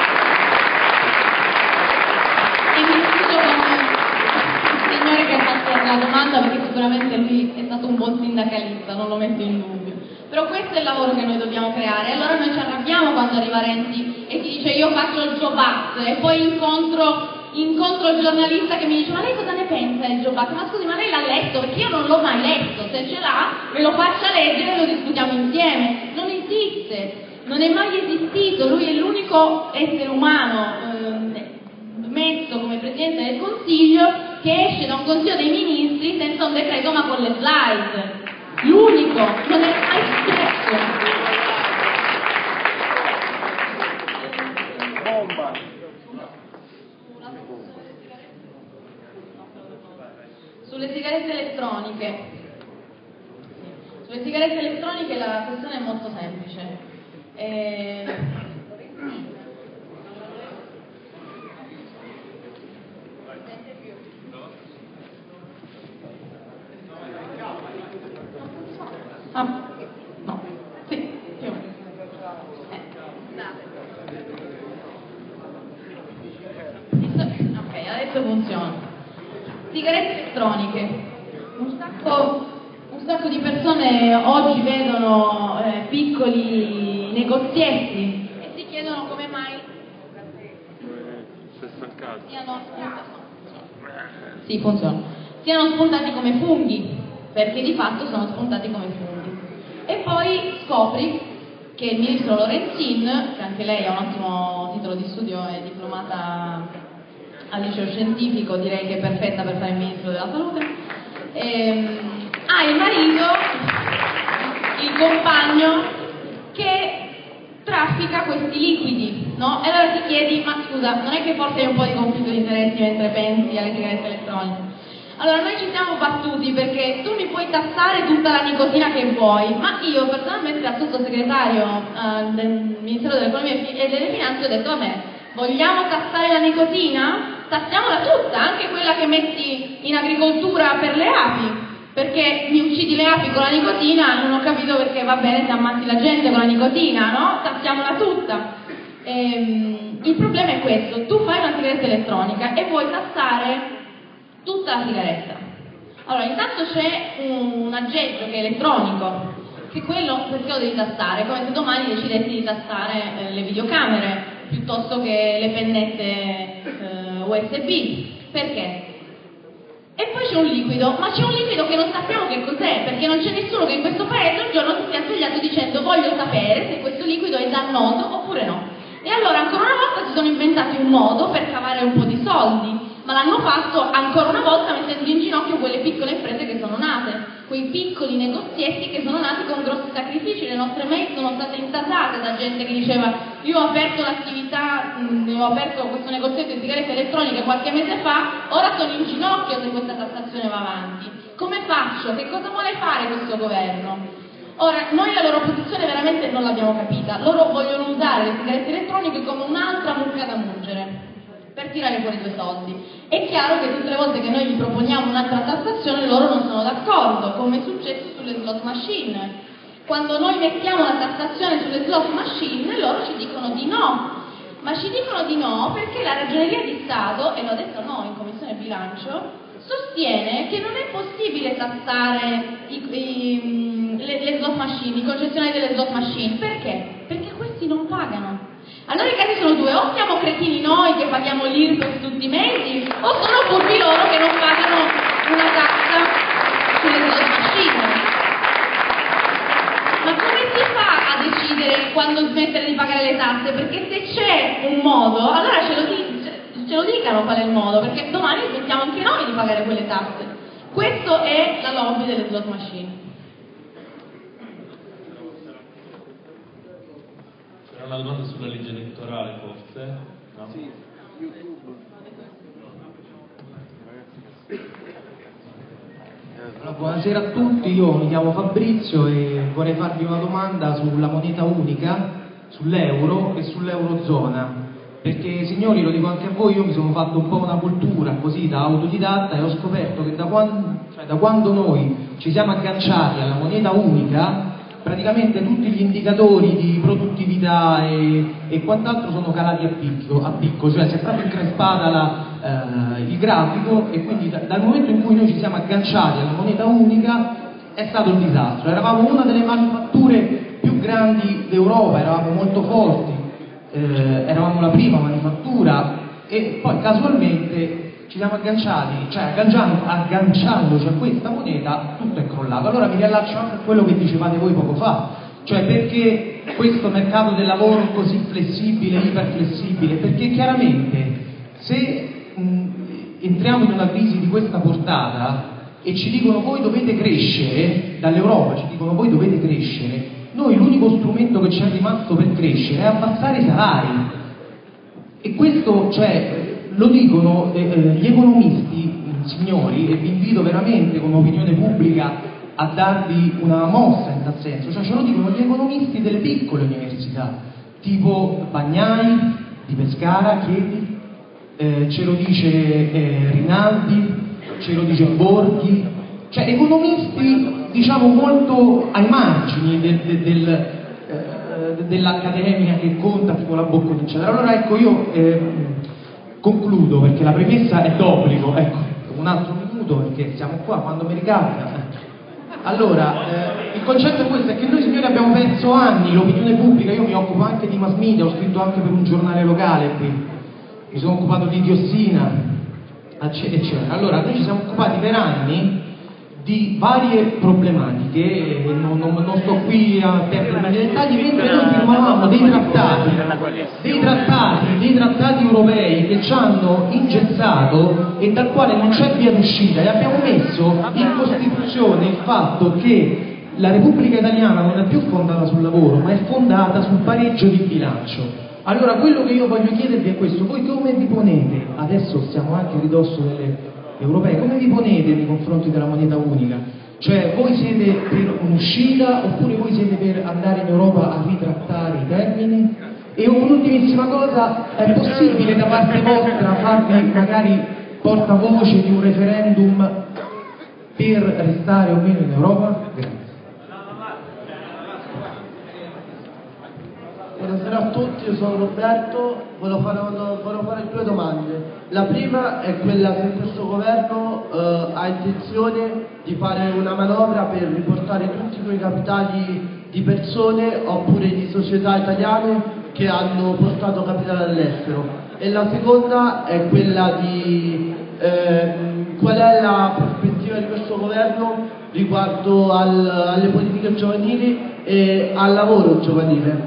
E mi scuso con il signore che ha fatto la domanda, perché sicuramente lui è stato un buon sindacalista, non lo metto in dubbio. Però questo è il lavoro che noi dobbiamo creare. Allora noi ci arrabbiamo quando arriva Renzi e ti dice io faccio il Job Act, e poi incontro il giornalista che mi dice ma lei cosa ne pensa del Job Act? Ma scusi, ma lei l'ha letto? Perché io non l'ho mai letto. Se ce l'ha me lo faccia leggere e lo discutiamo insieme. Non esiste, non è mai esistito. Lui è l'unico essere umano messo come Presidente del Consiglio che esce da un Consiglio dei Ministri senza un decreto ma con le slide. L'unico, non è mai successo. Sulle sigarette elettroniche. Sulle sigarette elettroniche la questione è molto semplice. No, sì, più o meno. Ok, adesso funziona. Sigarette elettroniche. Un sacco di persone oggi vedono piccoli negozietti e si chiedono come mai siano spuntati come funghi, perché di fatto sono spuntati come funghi. E poi scopri che il ministro Lorenzin, che anche lei ha un ottimo titolo di studio, è diplomata al liceo scientifico, direi che è perfetta per fare il ministro della salute, ha il marito, il compagno, che tra traffica questi liquidi, no? E allora ti chiedi, ma scusa, non è che forse hai un po' di conflitto di interessi mentre pensi alle sigarette elettroniche? Allora noi ci siamo battuti perché tu mi puoi tassare tutta la nicotina che vuoi, ma io personalmente da sottosegretario del Ministero dell'Economia e delle Finanze ho detto a me, vogliamo tassare la nicotina? Tassiamola tutta, anche quella che metti in agricoltura per le api, perché mi uccidi le api con la nicotina, non ho capito perché va bene se ammazzi la gente con la nicotina, no? Tassiamola tutta. Il problema è questo, tu fai una sigaretta elettronica e vuoi tassare tutta la sigaretta. Allora, intanto c'è un aggeggio che è elettronico, che quello perché lo devi tassare? Come se domani decidessi di tassare le videocamere piuttosto che le pennette USB. Perché? E poi c'è un liquido, ma c'è un liquido che non sappiamo che cos'è, perché non c'è nessuno che in questo paese un giorno si sia svegliato dicendo voglio sapere se questo liquido è dannoso oppure no. E allora ancora una volta si sono inventati un modo per cavare un po' di soldi, ma l'hanno fatto ancora una volta mettendo in ginocchio quelle piccole imprese che sono nate, quei piccoli negozietti che sono nati con grossi sacrifici. Le nostre mail sono state intasate da gente che diceva io ho aperto l'attività, ho aperto questo negozietto di sigarette elettroniche qualche mese fa, ora sono in ginocchio se questa tassazione va avanti. Come faccio? Che cosa vuole fare questo governo? Ora, noi la loro posizione veramente non l'abbiamo capita, loro vogliono usare le sigarette elettroniche come un'altra mucca da mungere per tirare fuori due soldi. È chiaro che tutte le volte che noi gli proponiamo un'altra tassazione loro non sono d'accordo, come è successo sulle slot machine. Quando noi mettiamo la tassazione sulle slot machine loro ci dicono di no, ma ci dicono di no perché la Ragioneria di Stato, e l'ho detto noi in Commissione Bilancio, sostiene che non è possibile tassare le slot machine, i concessionari delle slot machine. Perché? Perché questi non pagano. Allora i casi sono due: o siamo cretini noi che paghiamo l'IRPEF tutti i mesi, o sono furbi loro che non pagano una tassa sulle slot machine. Ma come si fa a decidere quando smettere di pagare le tasse? Perché se c'è un modo, allora ce lo dicano qual è il modo, perché domani smettiamo anche noi di pagare quelle tasse. Questo è la lobby delle slot machine. C'era una domanda sulla legge elettorale forse? No? Sì, Allora, buonasera a tutti, io mi chiamo Fabrizio e vorrei farvi una domanda sulla moneta unica, sull'euro e sull'eurozona. Perché, signori, lo dico anche a voi, io mi sono fatto un po' una cultura così da autodidatta e ho scoperto che da quando noi ci siamo agganciati alla moneta unica, praticamente tutti gli indicatori di produttività e quant'altro sono calati a picco, cioè si è proprio increspata il grafico, e quindi dal momento in cui noi ci siamo agganciati alla moneta unica è stato un disastro. Eravamo una delle manifatture più grandi d'Europa, eravamo molto forti, eravamo la prima manifattura e poi casualmente ci siamo agganciati, cioè agganciandoci a questa moneta tutto è crollato. Allora mi riallaccio anche a quello che dicevate voi poco fa, cioè perché questo mercato del lavoro così flessibile, iperflessibile? Perché chiaramente se entriamo in una crisi di questa portata e ci dicono voi dovete crescere, dall'Europa ci dicono voi dovete crescere, noi l'unico strumento che ci è rimasto per crescere è abbassare i salari. E questo, cioè, lo dicono gli economisti, signori, e vi invito veramente come opinione pubblica a darvi una mossa in tal senso, cioè ce lo dicono gli economisti delle piccole università, tipo Bagnai di Pescara, Chieti, ce lo dice Rinaldi, ce lo dice Borghi, cioè economisti diciamo molto ai margini dell'accademia che conta, tipo la Bocconi, eccetera. Allora ecco, io concludo perché la premessa è d'obbligo, ecco, un altro minuto perché siamo qua quando mi ricapita. Allora, il concetto è questo, è che noi signori abbiamo perso anni, l'opinione pubblica, io mi occupo anche di mass media, ho scritto anche per un giornale locale qui, mi sono occupato di diossina, eccetera. Allora, noi ci siamo occupati per anni di varie problematiche, non sto qui a perdere nei dettagli, mentre noi firmavamo dei trattati europei che ci hanno ingessato e dal quale non c'è via d'uscita, e abbiamo messo in Costituzione il fatto che la Repubblica Italiana non è più fondata sul lavoro, ma è fondata sul pareggio di bilancio. Allora quello che io voglio chiedervi è questo: voi come vi ponete, adesso siamo anche a ridosso delle europee, come vi ponete nei confronti della moneta unica? Cioè voi siete per un'uscita oppure voi siete per andare in Europa a ritrattare i termini? E un'ultimissima cosa, è possibile da parte vostra farvi magari portavoce di un referendum per restare o meno in Europa? Grazie. Buonasera a tutti, io sono Roberto, volevo fare due domande. La prima è quella se questo governo ha intenzione di fare una manovra per riportare tutti quei capitali di persone oppure di società italiane che hanno portato capitale all'estero. E la seconda è quella di qual è la prospettiva di questo governo riguardo alle politiche giovanili e al lavoro giovanile.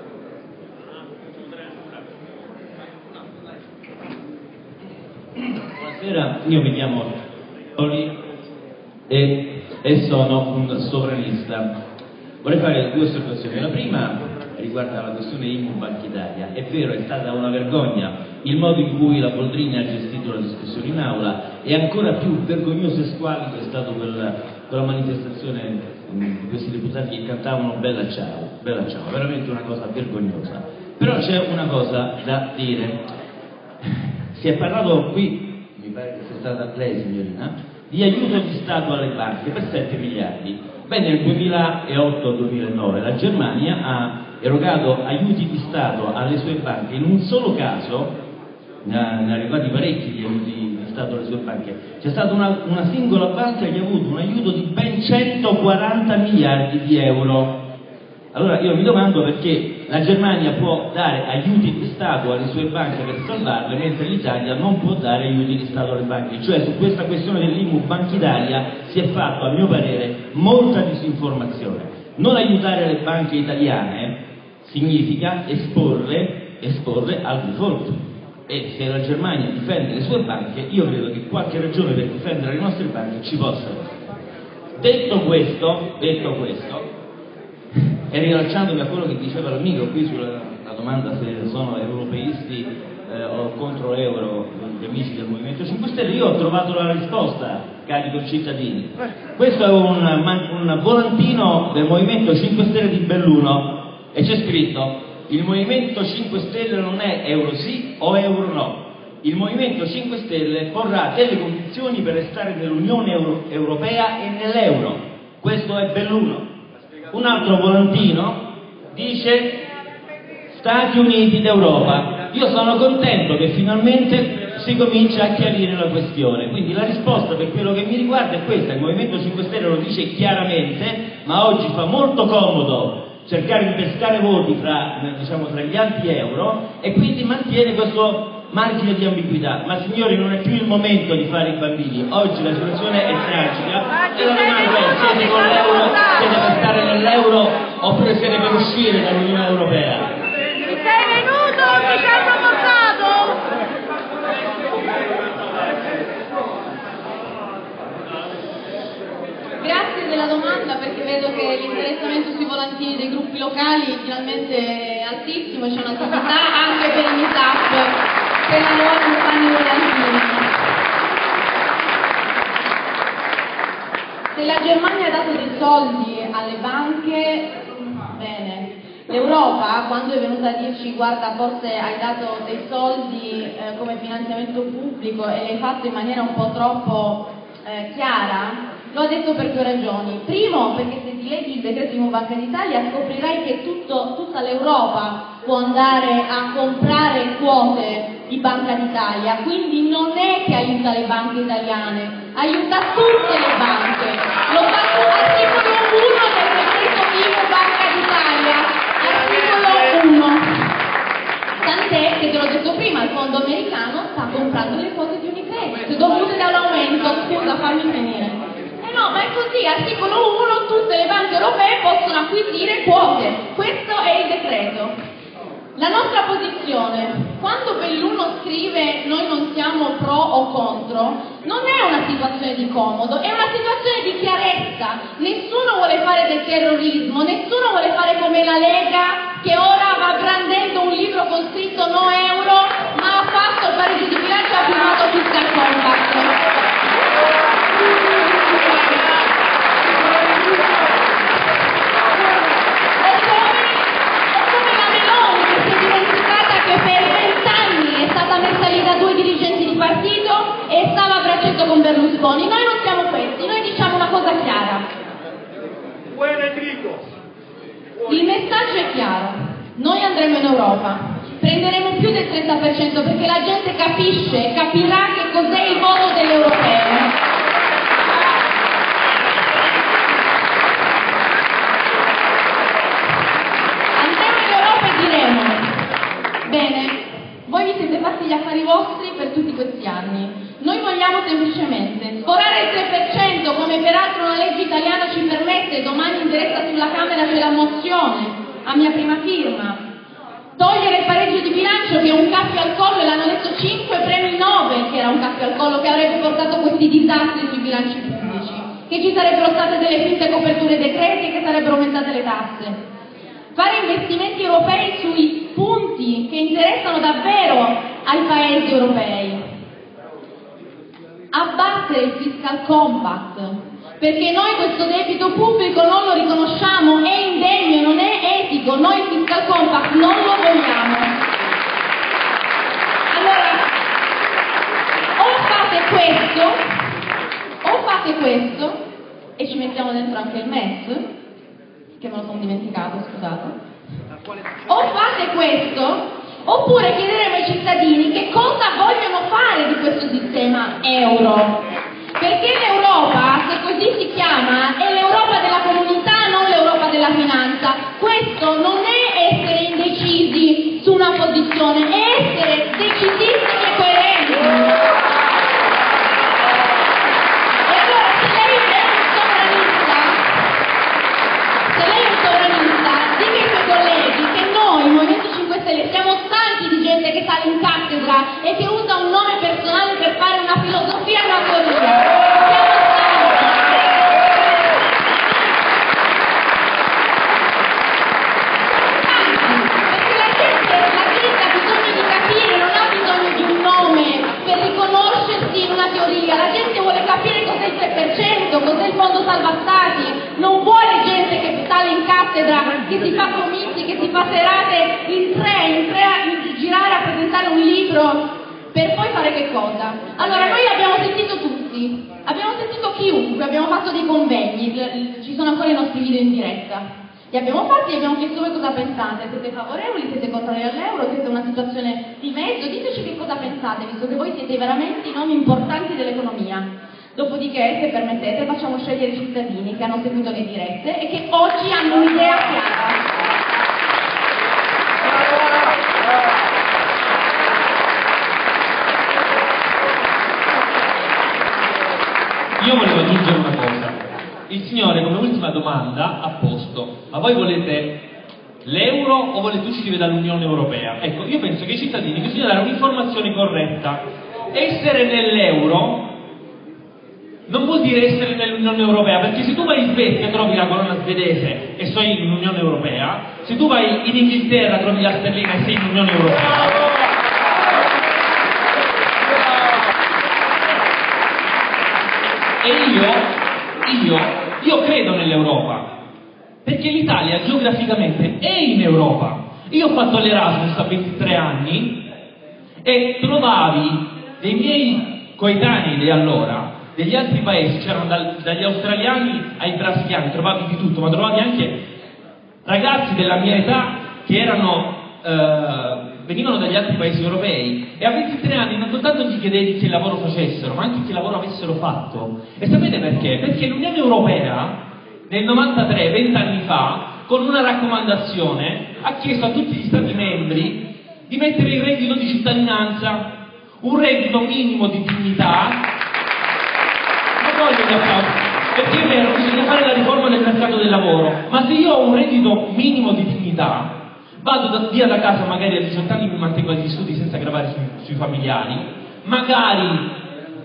Buonasera, io mi chiamo Oli e sono un sovranista. Vorrei fare due osservazioni. La prima riguarda la questione IMU Banca Italia. È vero, è stata una vergogna il modo in cui la Boldrini ha gestito la discussione in aula, e ancora più vergognoso e squallido è stato quella manifestazione di questi deputati che cantavano Bella Ciao, veramente una cosa vergognosa. Però c'è una cosa da dire. Si è parlato qui, mi pare che sia stata lei signorina, di aiuto di Stato alle banche per 7 miliardi. Beh, nel 2008-2009 la Germania ha erogato aiuti di Stato alle sue banche. In un solo caso, ne ha arrivati parecchi di aiuti di Stato alle sue banche, c'è stata una singola banca che ha avuto un aiuto di ben 140 miliardi di euro. Allora io mi domando perché la Germania può dare aiuti di Stato alle sue banche per salvarle, mentre l'Italia non può dare aiuti di Stato alle banche. Cioè su questa questione dell'IMU Banca Italia si è fatto, a mio parere, molta disinformazione. Non aiutare le banche italiane significa esporre al default. E se la Germania difende le sue banche, io credo che qualche ragione per difendere le nostre banche ci possa essere. Detto questo, e rilasciandomi a quello che diceva l'amico qui sulla domanda se sono europeisti o contro l'euro gli amici del Movimento 5 Stelle, io ho trovato la risposta, cari concittadini. Questo è un volantino del Movimento 5 Stelle di Belluno e c'è scritto: il Movimento 5 Stelle non è euro sì o euro no. Il Movimento 5 Stelle porrà delle condizioni per restare nell'Unione Europea e nell'euro. Questo è Belluno. Un altro volantino dice Stati Uniti d'Europa. Io sono contento che finalmente si comincia a chiarire la questione, quindi la risposta per quello che mi riguarda è questa: il Movimento 5 Stelle lo dice chiaramente, ma oggi fa molto comodo cercare di pescare voti tra gli anti-euro e quindi mantiene questo margine di ambiguità. Ma signori, non è più il momento di fare i bambini, oggi la situazione è tragica e la domanda è: siete con l'euro, siete per stare nell'euro oppure siete per uscire dall'Unione Europea? Sei venuto o ti ci hanno portato? Grazie della domanda, perché vedo che l'interessamento sui volantini dei gruppi locali finalmente è altissimo e c'è una attività anche per i meetup che lavorano e fanno i volantini. Se la Germania ha dato dei soldi alle banche, bene. L'Europa, quando è venuta a dirci guarda, forse hai dato dei soldi come finanziamento pubblico e l'hai fatto in maniera un po' troppo chiara, lo ha detto per due ragioni. Primo, perché se ti leggi il decreto IMU Banca d'Italia scoprirai che tutta l'Europa può andare a comprare quote di Banca d'Italia, quindi non è che aiuta le banche italiane, aiuta tutte le banche. Lo fa l'articolo 1 del decreto IMU Banca d'Italia, articolo 1. Tant'è che te l'ho detto prima, il fondo americano sta comprando le quote di Unicredit dovute dall'aumento. Scusa, fammi finire. No, ma è così, articolo 1, tutte le banche europee possono acquisire quote, questo è il decreto. La nostra posizione, quando Belluno scrive noi non siamo pro o contro, non è una situazione di comodo, è una situazione di chiarezza. Nessuno vuole fare del terrorismo, nessuno vuole fare come la Lega, che ora va brandendo un libro con scritto no euro, ma ha fatto il pareggio di bilancio e ha firmato Fiscal Compact. Messa lì da due dirigenti di partito e stava a braccetto con Berlusconi. Noi non siamo questi, noi diciamo una cosa chiara. Il messaggio è chiaro: noi andremo in Europa, prenderemo più del 30% perché la gente capisce, capirà che cos'è il voto dell'europeo. Andremo in Europa e diremo: bene, voi vi siete fatti gli affari vostri per tutti questi anni. Noi vogliamo semplicemente sforare il 3%, come peraltro una legge italiana ci permette. Domani in diretta sulla Camera c'è la mozione a mia prima firma. Togliere il pareggio di bilancio, che è un cappio al collo, e l'hanno detto 5 premi Nobel che era un cappio al collo, che avrebbe portato questi disastri sui bilanci pubblici, che ci sarebbero state delle finte coperture decreti e che sarebbero aumentate le tasse. Fare investimenti europei sui punti che interessano davvero ai paesi europei. Abbattere il Fiscal Compact, perché noi questo debito pubblico non lo riconosciamo, è indegno, non è etico, noi il Fiscal Compact non lo vogliamo. Allora, o fate questo e ci mettiamo dentro anche il MES, che me lo sono dimenticato, scusate. O fate questo, oppure chiederemo ai cittadini che cosa vogliono fare di questo sistema euro. Perché l'Europa, se così si chiama, è l'Europa della comunità, non l'Europa della finanza. Questo non è essere indecisi su una posizione, è essere decisissimi e coerenti. E allora, se lei è un sovranista, dica ai suoi colleghi che noi, il Movimento 5 Stelle, siamo stanchi di gente che sale in cattedra e che usa un nome personale per fare una filosofia e una teoria. La gente vuole capire cos'è il 3%, cos'è il fondo salva stati, non vuole gente che sale in cattedra, che si fa comizi, che si fa serate in tre a girare a presentare un libro per poi fare che cosa? Allora noi abbiamo sentito tutti, abbiamo sentito chiunque, abbiamo fatto dei convegni, ci sono ancora i nostri video in diretta. Li abbiamo fatti e abbiamo chiesto voi cosa pensate, siete favorevoli, siete contrari all'euro, siete in una situazione di mezzo, diteci che cosa pensate, visto che voi siete veramente i nomi importanti dell'economia. Dopodiché, se permettete, facciamo scegliere i cittadini che hanno seguito le dirette e che oggi hanno un'idea chiara. Io volevo aggiungere una cosa. Il signore come ultima domanda ha posto: ma voi volete l'euro o volete uscire dall'Unione Europea? Ecco, io penso che ai cittadini bisogna dare un'informazione corretta. Essere nell'euro non vuol dire essere nell'Unione Europea, perché se tu vai in Svezia trovi la corona svedese e sei in Unione Europea, se tu vai in Inghilterra trovi la sterlina e sei in Unione Europea. E io credo nell'Europa, perché l'Italia geograficamente è in Europa. Io ho fatto l'Erasmus a 23 anni e trovavi dei miei coetanei di allora, degli altri paesi, c'erano dagli australiani ai brasiliani, trovavi di tutto, ma trovavi anche ragazzi della mia età che venivano dagli altri paesi europei, e a 23 anni non soltanto gli chiedevi che lavoro facessero, ma anche che lavoro avessero fatto. E sapete perché? Perché l'Unione Europea nel 93, 20 anni fa, con una raccomandazione ha chiesto a tutti gli Stati membri di mettere il reddito di cittadinanza, un reddito minimo di dignità. Non voglio gli applausi, perché è vero, bisogna fare la riforma del mercato del lavoro, ma se io ho un reddito minimo di dignità, vado via da casa magari a 18 anni, mi mantengo agli studi senza gravare sui familiari, magari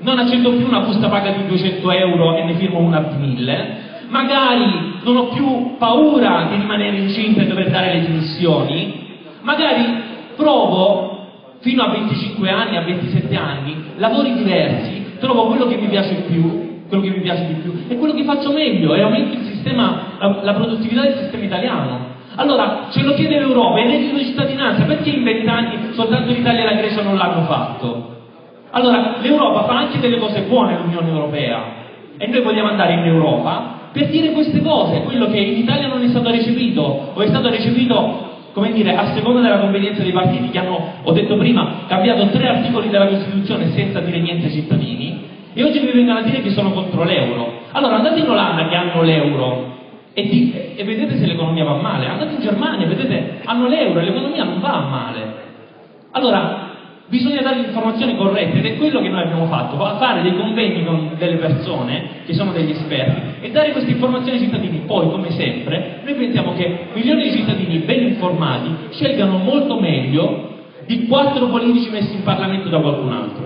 non accetto più una busta paga di 200 euro e ne firmo una di 1000, magari non ho più paura di rimanere incinta e dover dare le dimissioni, magari provo fino a 25 anni, a 27 anni, lavori diversi, trovo quello che mi piace di più e quello che faccio meglio e aumento il sistema, la produttività del sistema italiano. Allora, ce lo chiede l'Europa, il reddito di cittadinanza, perché in 20 anni soltanto l'Italia e la Grecia non l'hanno fatto? Allora, l'Europa fa anche delle cose buone, l'Unione Europea, e noi vogliamo andare in Europa per dire queste cose, quello che in Italia non è stato recepito, o è stato recepito, come dire, a seconda della convenienza dei partiti che hanno, ho detto prima, cambiato 3 articoli della Costituzione senza dire niente ai cittadini, e oggi vi vengono a dire che sono contro l'euro. Allora andate in Olanda che hanno l'euro e vedete se l'economia va male, andate in Germania, vedete, hanno l'euro e l'economia non va male. Allora bisogna dare le informazioni corrette ed è quello che noi abbiamo fatto, fare dei convegni con delle persone che sono degli esperti e dare queste informazioni ai cittadini. Poi, come sempre, noi pensiamo che milioni di cittadini ben informati scelgano molto meglio di 4 politici messi in Parlamento da qualcun altro.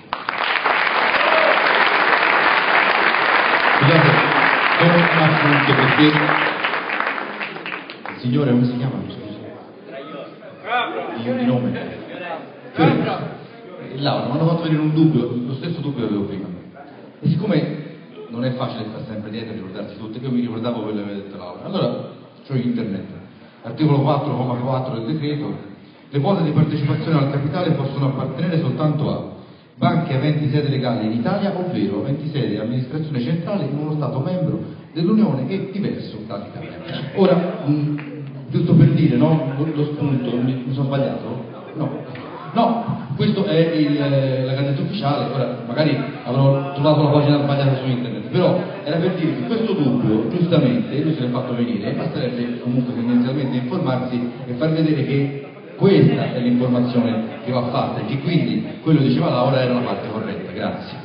Scusate, solo un appunto perché il signore come si chiama? Di nome? Laura, mi hanno fatto venire un dubbio, lo stesso dubbio che avevo prima. E siccome non è facile stare sempre dietro e ricordarsi tutto, io mi ricordavo quello che aveva detto Laura. Allora, su internet, articolo 4,4 del decreto, le quote di partecipazione al capitale possono appartenere soltanto a banche aventi sede legale in Italia, ovvero aventi sede e amministrazione centrale in uno Stato membro dell'Unione e diverso dall'Italia. Ora, giusto per dire, no? Lo spunto, mi sono sbagliato? No, questo è la gazzetta ufficiale, ora magari avrò trovato la pagina sbagliata su internet, però era per dire che questo dubbio, giustamente, lui se l'è fatto venire, basterebbe comunque tendenzialmente informarsi e far vedere che questa è l'informazione che va fatta e che quindi quello che diceva Laura era la parte corretta. Grazie.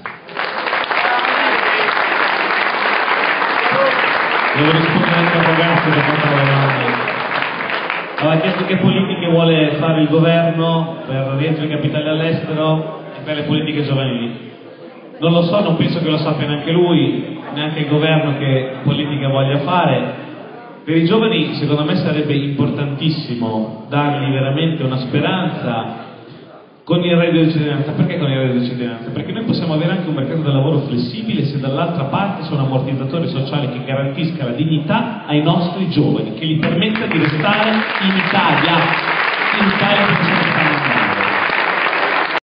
Devo rispondere anche a ragazzi che fanno la domanda. Aveva chiesto che politiche vuole fare il governo per rientro di capitali all'estero e per le politiche giovanili. Non lo so, non penso che lo sappia neanche lui, neanche il governo che politica voglia fare. Per i giovani secondo me sarebbe importantissimo dargli veramente una speranza con il reddito di cittadinanza. Perché con il reddito di cittadinanza? Perché noi possiamo avere anche un mercato del lavoro flessibile se dall'altra parte c'è un ammortizzatore sociale che garantisca la dignità ai nostri giovani, che gli permetta di restare in Italia perché se ne stanno andando.